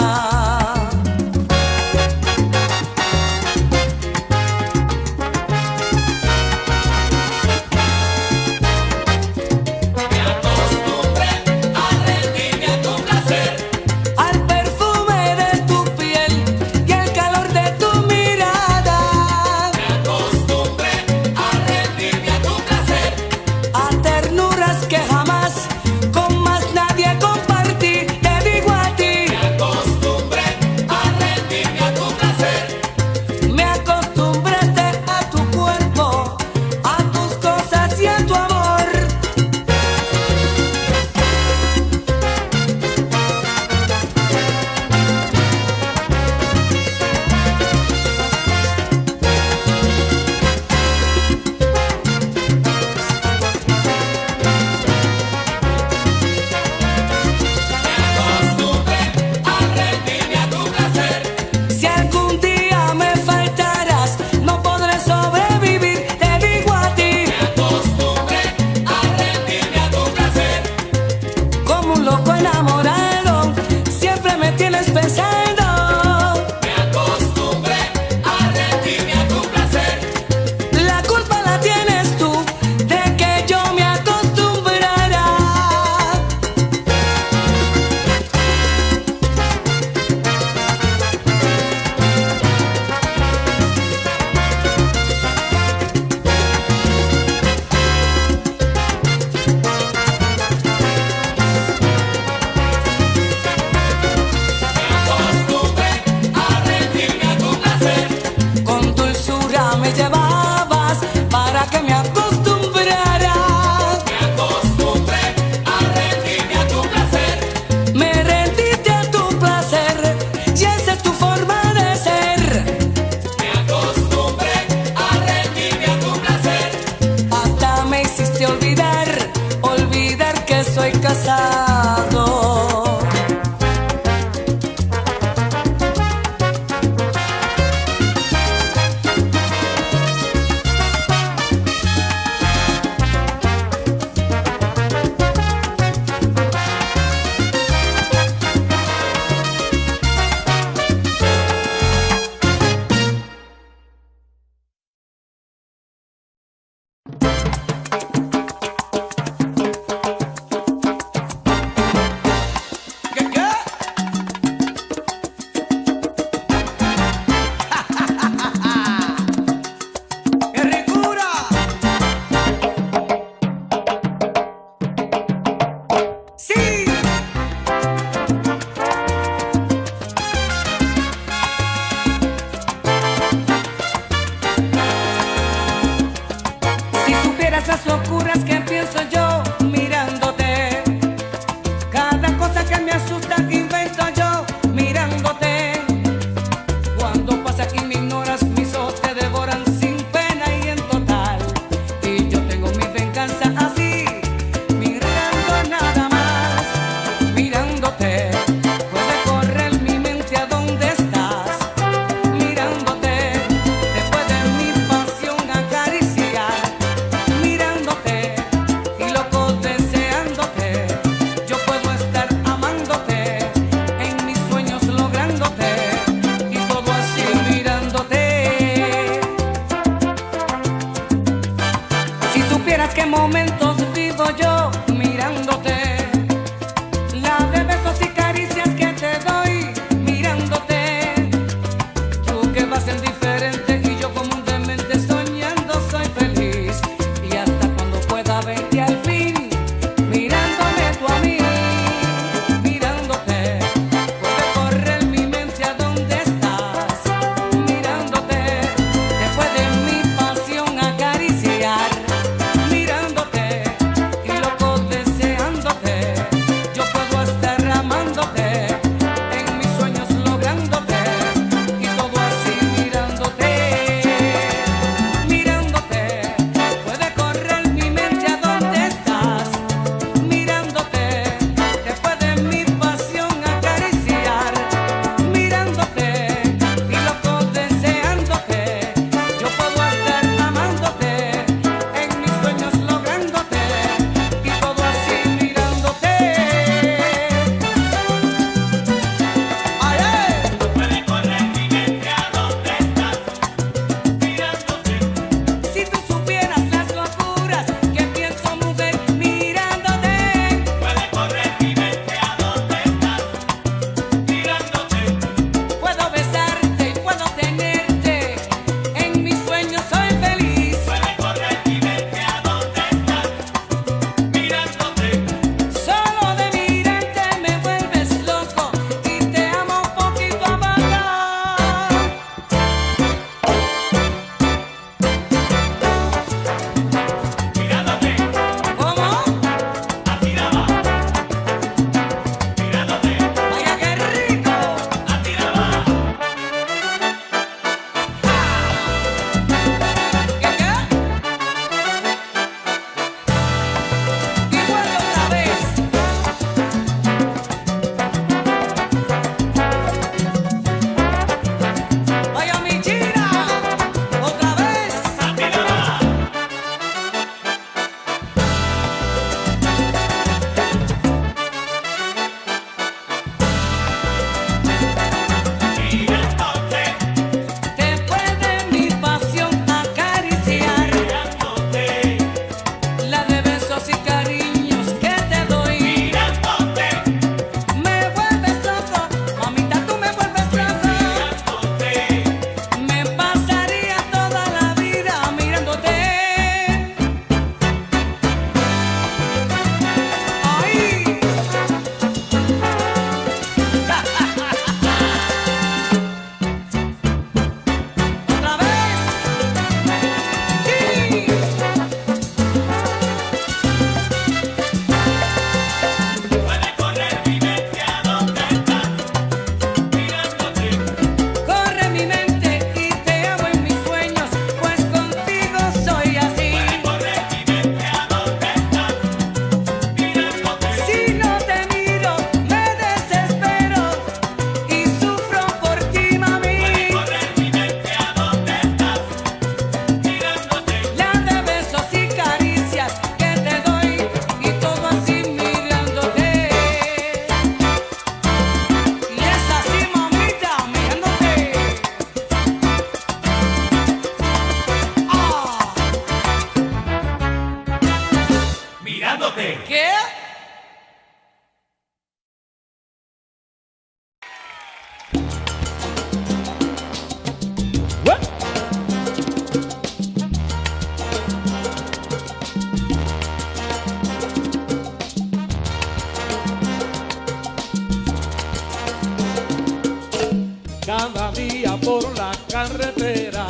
E: carretera,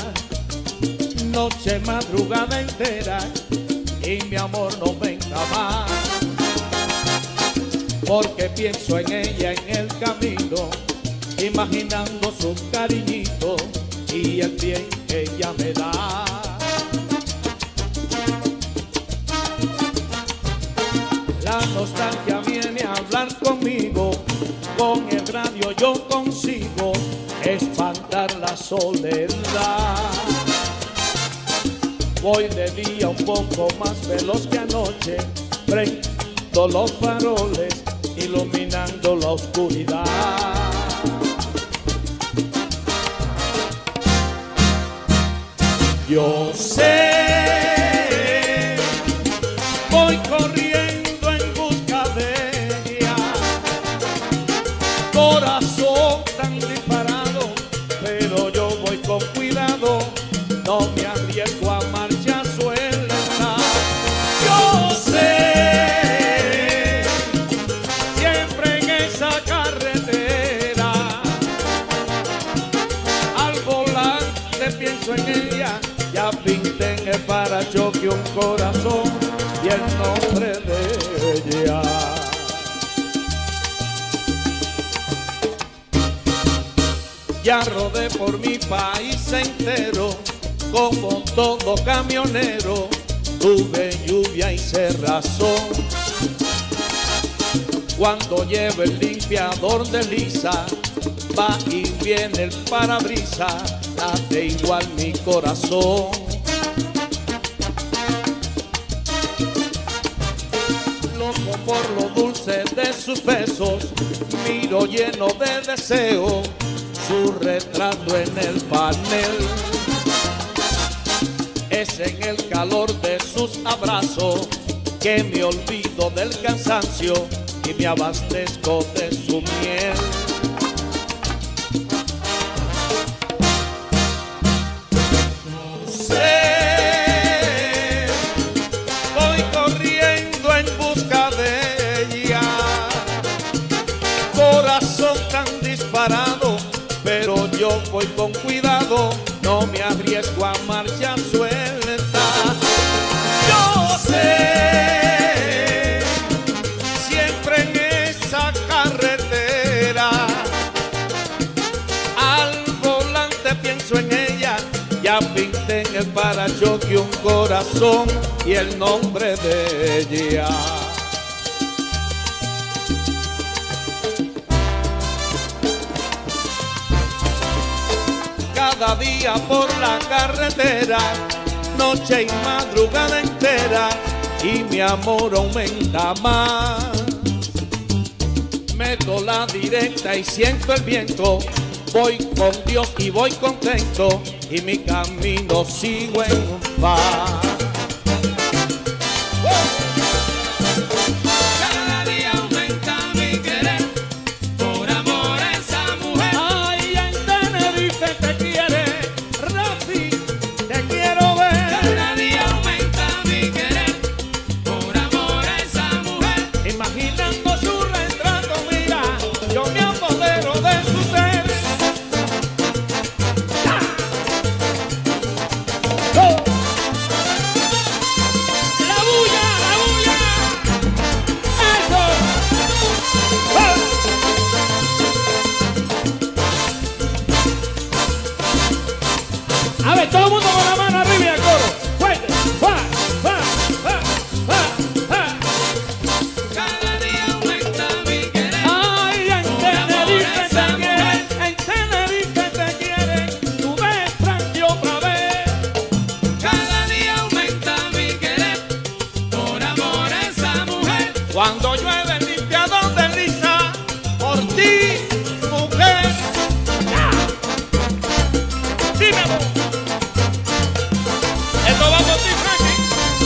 E: noche, madrugada entera, y mi amor no venga más. porque pienso en ella en el camino, imaginando su cariñito y el bien que ella me da. La nostalgia viene a hablar conmigo, con el radio yo consigo espantar la soledad. Voy de día un poco más veloz que anoche, prendo los faroles iluminando la oscuridad. Yo sé, voy corriendo en busca de ella, corazón tan disparado, pero yo voy con cuidado, no me arriesgo a marcha suelta. Yo sé, siempre en esa carretera, al volante pienso en ella. Ya pinté en el parachoque un corazón y el nombre de ella. Ya rodé por mi país entero, como todo camionero, tuve lluvia y cerrazón. Cuando llevo el limpiador de lisa, va y viene el parabrisas, late igual mi corazón. Loco por lo dulce de sus besos, miro lleno de deseo su retrato en el panel. Es en el calor de sus abrazos que me olvido del cansancio y me abastezco de su miel. Pero yo voy con cuidado, no me arriesgo a marcha suelta. Yo sé, siempre en esa carretera, al volante pienso en ella. Ya pinté en el parachoque un corazón y el nombre de ella. Cada día por la carretera, noche y madrugada entera, y mi amor aumenta más. Meto la directa y siento el viento, voy con Dios y voy contento, y mi camino sigo en paz.
F: Todo el mundo con la mano arriba y al coro. Fuerte. Va, va, va, va, va.
B: Cada día aumenta mi querer.
F: Ay, en Tenerife te quieren, en Tenerife te quieren. Tú ves, Frankie, otra vez.
B: Cada día aumenta mi querer. Por amor a esa mujer.
E: Cuando llueve el limpiador de lisa, por ti, mujer. Dime, amor. Esto va por ti, Frankie.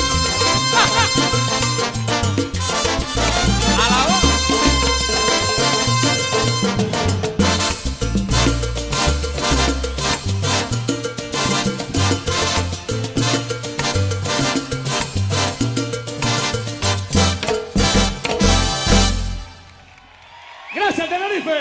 E: A la voz.
F: Gracias, Tenerife.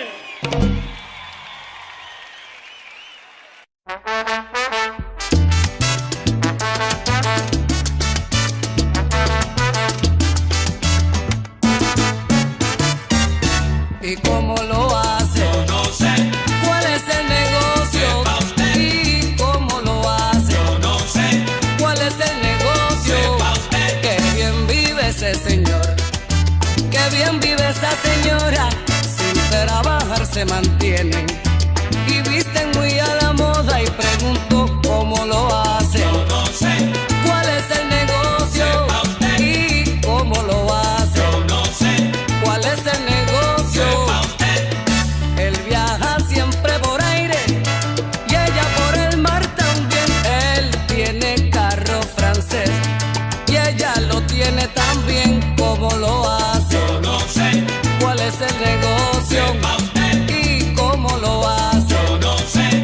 C: cómo lo hace.
B: Yo no sé,
C: ¿Cuál es el negocio?
B: Sepa usted.
C: ¿Y cómo lo hace?
B: yo no sé,
C: ¿Cuál es el negocio?
B: Sepa usted.
C: Qué bien vive ese señor, qué bien vive esa señora, sin trabajar se mantienen y visten muy a la moda y pregunto cómo lo hace.
B: yo no sé,
C: ¿Cuál es el negocio?
B: Sepa usted.
C: ¿Y cómo lo hace?
B: yo no sé,
C: ¿Cuál es el negocio?
B: sepa usted,
C: Él viaja siempre por aire y ella por el mar también. Él tiene carro francés y ella lo tiene también. ¿Cómo lo hace?
B: yo no sé,
C: ¿Cuál es el negocio?
B: sepa usted,
C: ¿Y cómo lo hace?
B: yo no sé,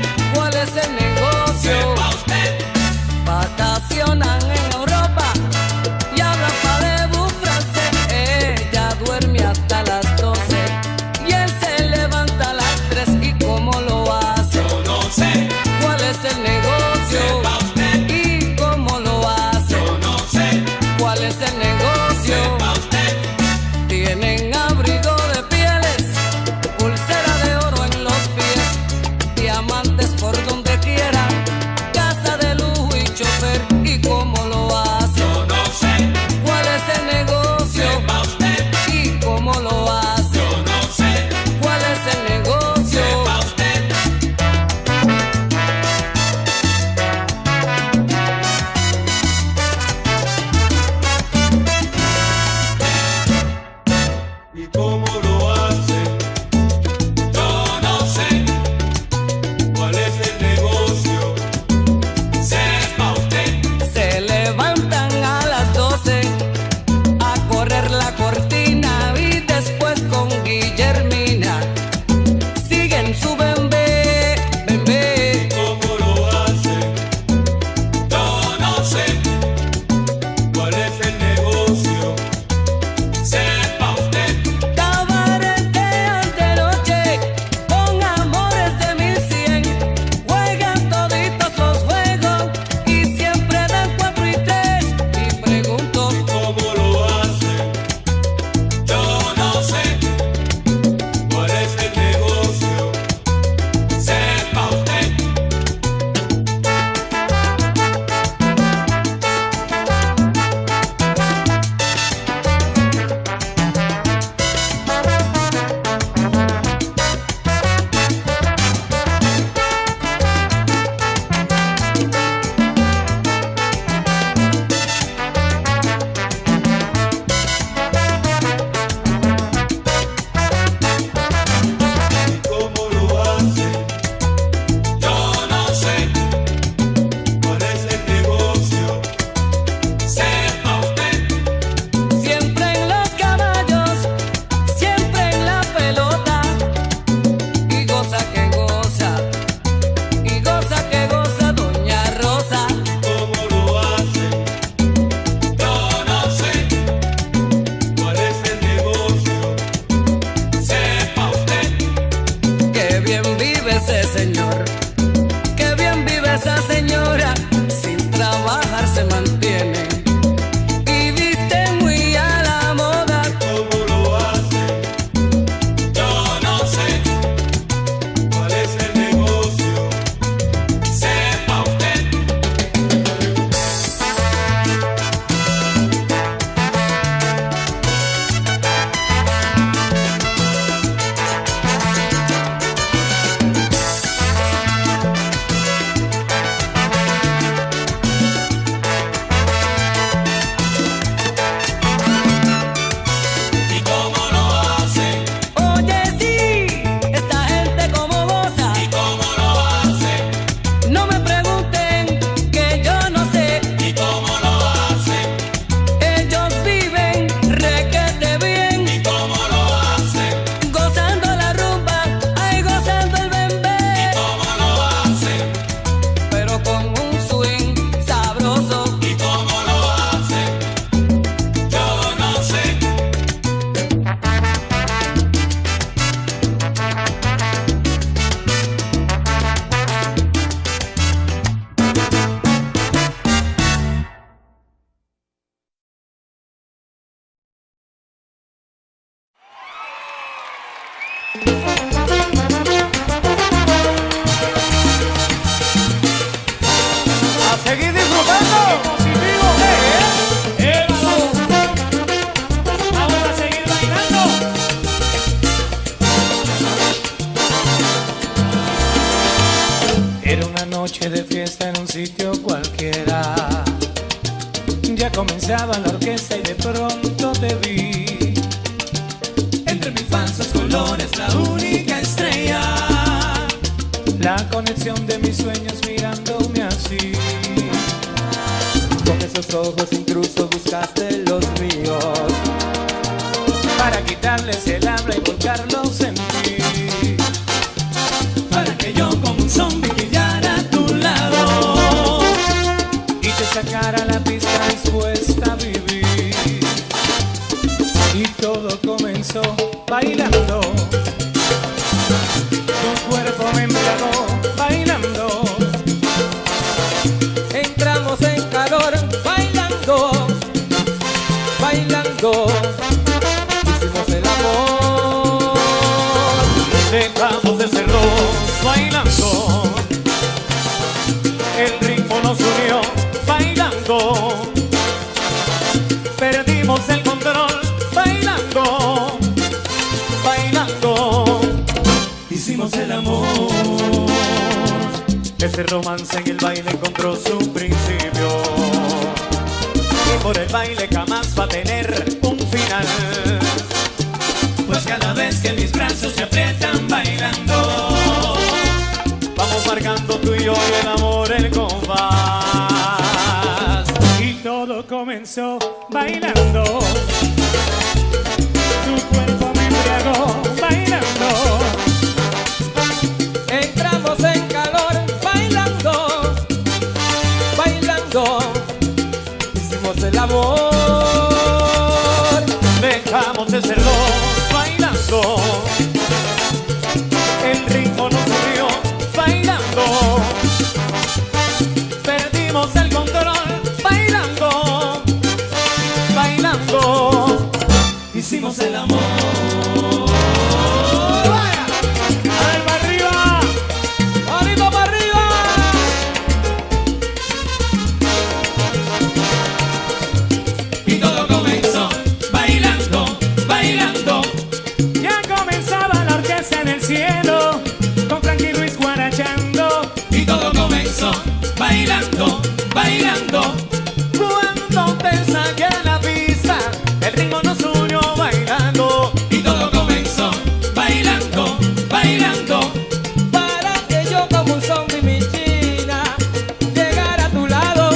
G: noche de fiesta en un sitio cualquiera. Ya comenzaba la orquesta y de pronto te vi. Entre mis falsos colores, la única estrella. La conexión de mis sueños mirándome así.
H: Con esos ojos intrusos buscaste los míos,
G: para quitarles el habla y volcarlos en ti. Para que yo como un zombie brillara a tu lado y te sacara la pista dispuesta a vivir. Y todo comenzó bailando. Tu cuerpo me embriagó bailando.
H: entramos en calor bailando, bailando, hicimos el amor.
D: Dejamos de ser dos bailando, el ritmo nos unió bailando, perdimos el control bailando, bailando, hicimos el amor. Ese romance en el baile encontró su principio y por el baile jamás va a tener un final.
G: Pues cada vez que mis brazos se aprietan bailando,
D: vamos marcando tú y yo y el amor el compás.
G: y todo comenzó bailando. Tu cuerpo me embriagó bailando.
H: Entramos en calor bailando, bailando, hicimos el amor.
D: Dejamos de ser dos bailando, el ritmo nos unió bailando, perdimos el control bailando, bailando, hicimos el amor. ¡Arriba, arriba! ¡Arriba, para arriba!
G: Y todo comenzó bailando, bailando. Ya comenzaba la orquesta en el cielo, con Frankie Ruiz guarachando. Y todo comenzó bailando, bailando.
D: Cuando te saqué a la pista, el ritmo nos unió bailando.
G: Y todo comenzó bailando, bailando.
H: Para que yo como un zombie, mi china, llegara a tu lado.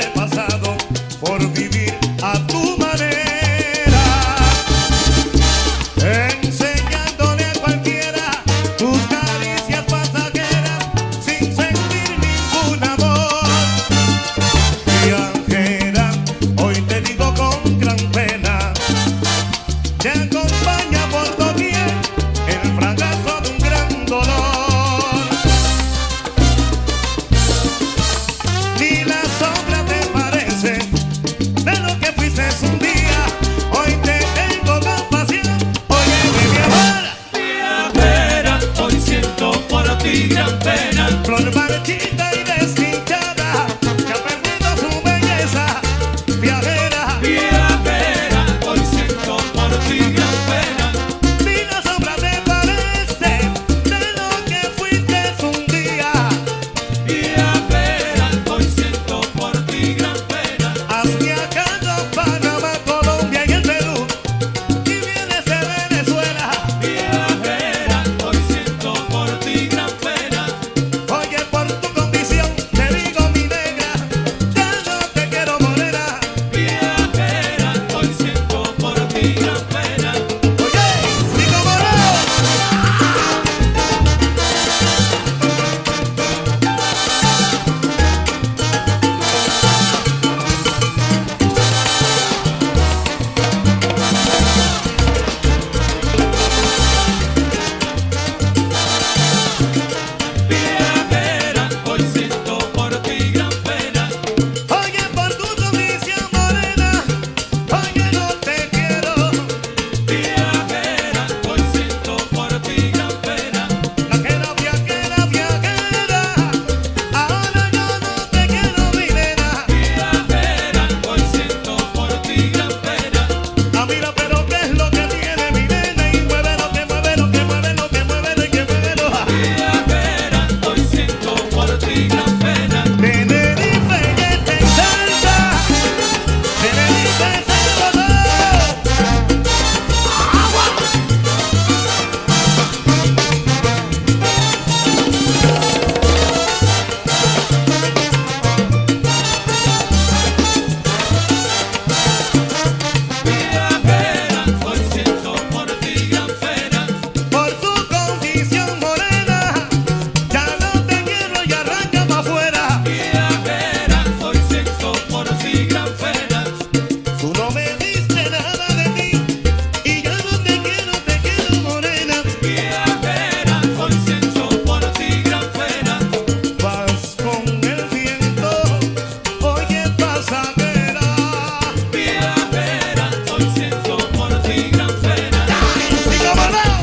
I: pasado por vivir a tu manera, enseñándole a cualquiera tus caricias pasajeras sin sentir ningún amor. Viajera, hoy te digo con gran pena, te acompaña por doquier el fracaso de un gran dolor. Ni la sombra te parece de lo que fuiste un día. Hoy te tengo compasión. Oye, mi viajera,
B: Viajera, hoy siento por ti gran pena.
I: flor marchita y desdichada, que ha perdido su belleza. Viajera,
B: Viajera, hoy siento por ti gran pena.
I: ni la sombra te parece de lo que fuiste un día.
B: Viajera, hoy siento por ti gran pena.
I: Has viajado a Panamá, Colombia y el Perú, y vienes de Venezuela.
B: Viajera, hoy siento por ti gran pena.
I: Oye, por tu condición te digo, mi negra, ya no te quiero morena.
B: Viajera, hoy siento por ti gran pena.
I: Oye, digo morena.
B: Viajera, hoy siento por ti gran pena.
I: Oye, por tu condición morena, oye, no te quiero.
B: Viajera, hoy siento por ti gran pena.
I: Viajera, viajera, viajera, ahora yo no te quiero, mi nena.
B: Viajera, hoy siento por ti gran pena.
I: Ah, mira, pero qué es lo que tiene mi nena, y mueve lo que mueve, lo que mueve, lo que mueve, lo que mueve, lo
B: Viajera, hoy siento por ti gran pena.
I: Tenerife que te ensalza, Tenerife es el dolor.
B: Viajera, hoy siento por ti gran pena.
I: Por tu condición morena, ya no te quiero y arranca pa' afuera.
B: Viajera, hoy siento por ti gran pena.
I: Tú no me diste nada de ti, y yo no te quiero, te quiero morena.
B: Viajera, hoy siento por ti gran pena.
I: Vas con el viento, oye pasajera.
B: Viajera, hoy siento por ti gran pena.
I: ¡Siga balao!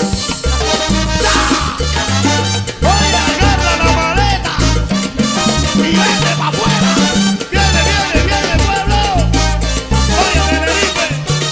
I: Oye, agarra la maleta y vete pa' afuera. Viene, viene, viene, pueblo. Oye, Tenerife.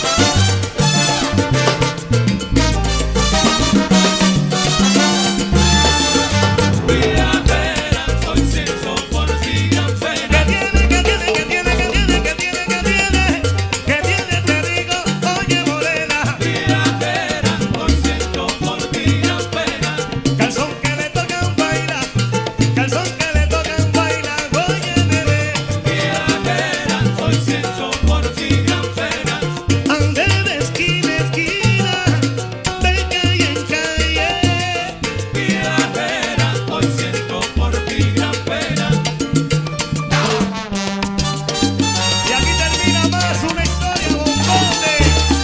B: Viajera, hoy siento por ti gran pena.
I: ¿Qué tiene, qué tiene, qué tiene, qué tiene, qué tiene, qué tiene? ¿Qué tiene, te digo? Oye, morena.
B: Viajera, hoy siento por ti gran pena.
I: Calzón que le tocan bailar, calzón que le tocan bailar, oye, bebé.
B: Viajera, hoy siento por ti gran pena.
I: Ande de esquina a esquina, de calle en calle.
B: Viajera, hoy siento por ti gran pena.
I: Y aquí termina más una historia bombonde.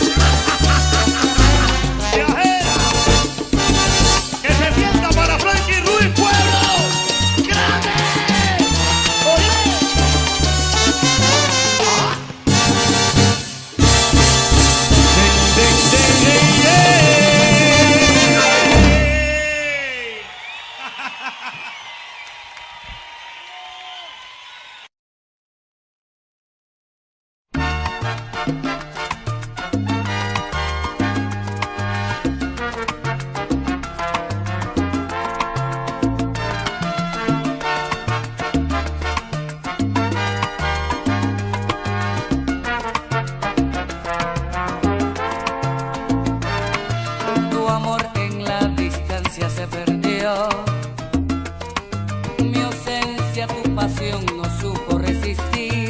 I: Viajera, que se sienta para Frankie Ruiz, pueblo. ¡Grande! ¡Oye! Ah. Den, den, den, den, den.
C: Mi ausencia, tu pasión no supo resistir.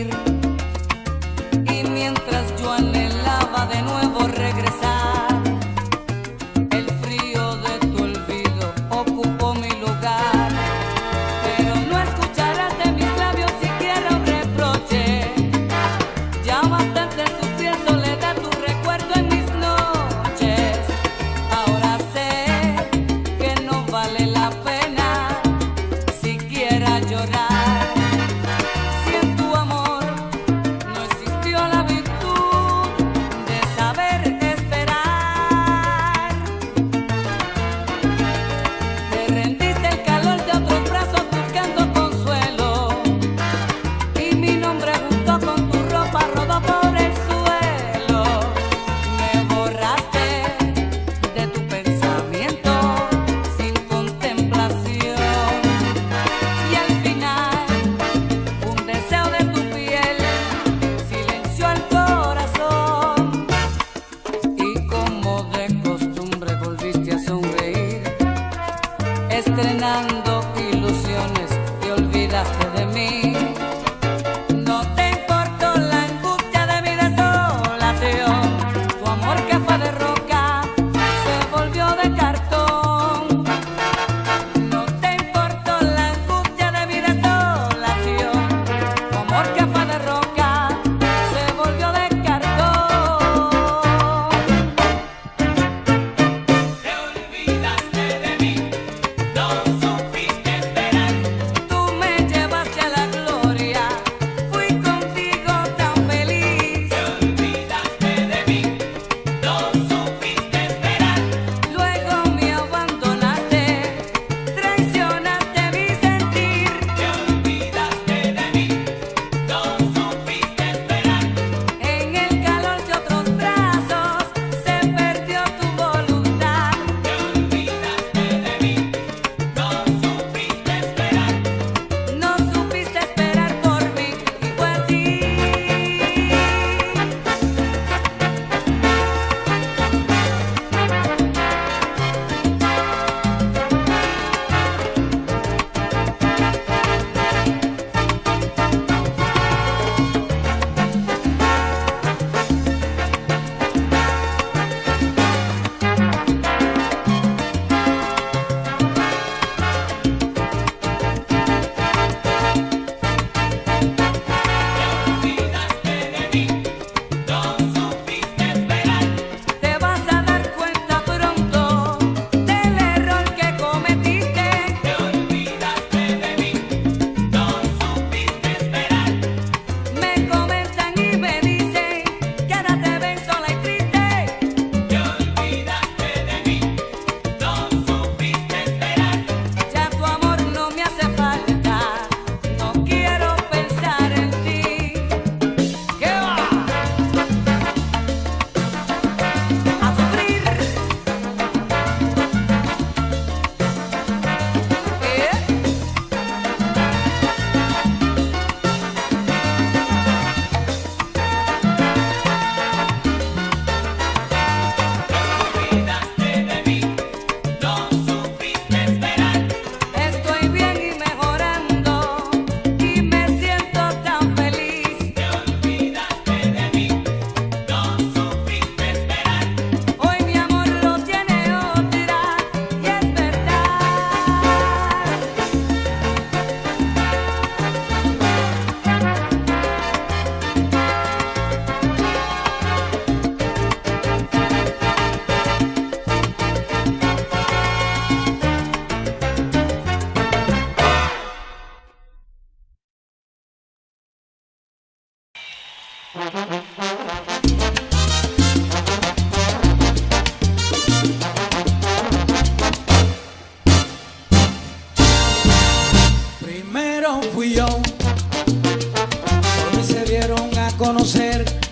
G: Primero fui yo, y se dieron a conocer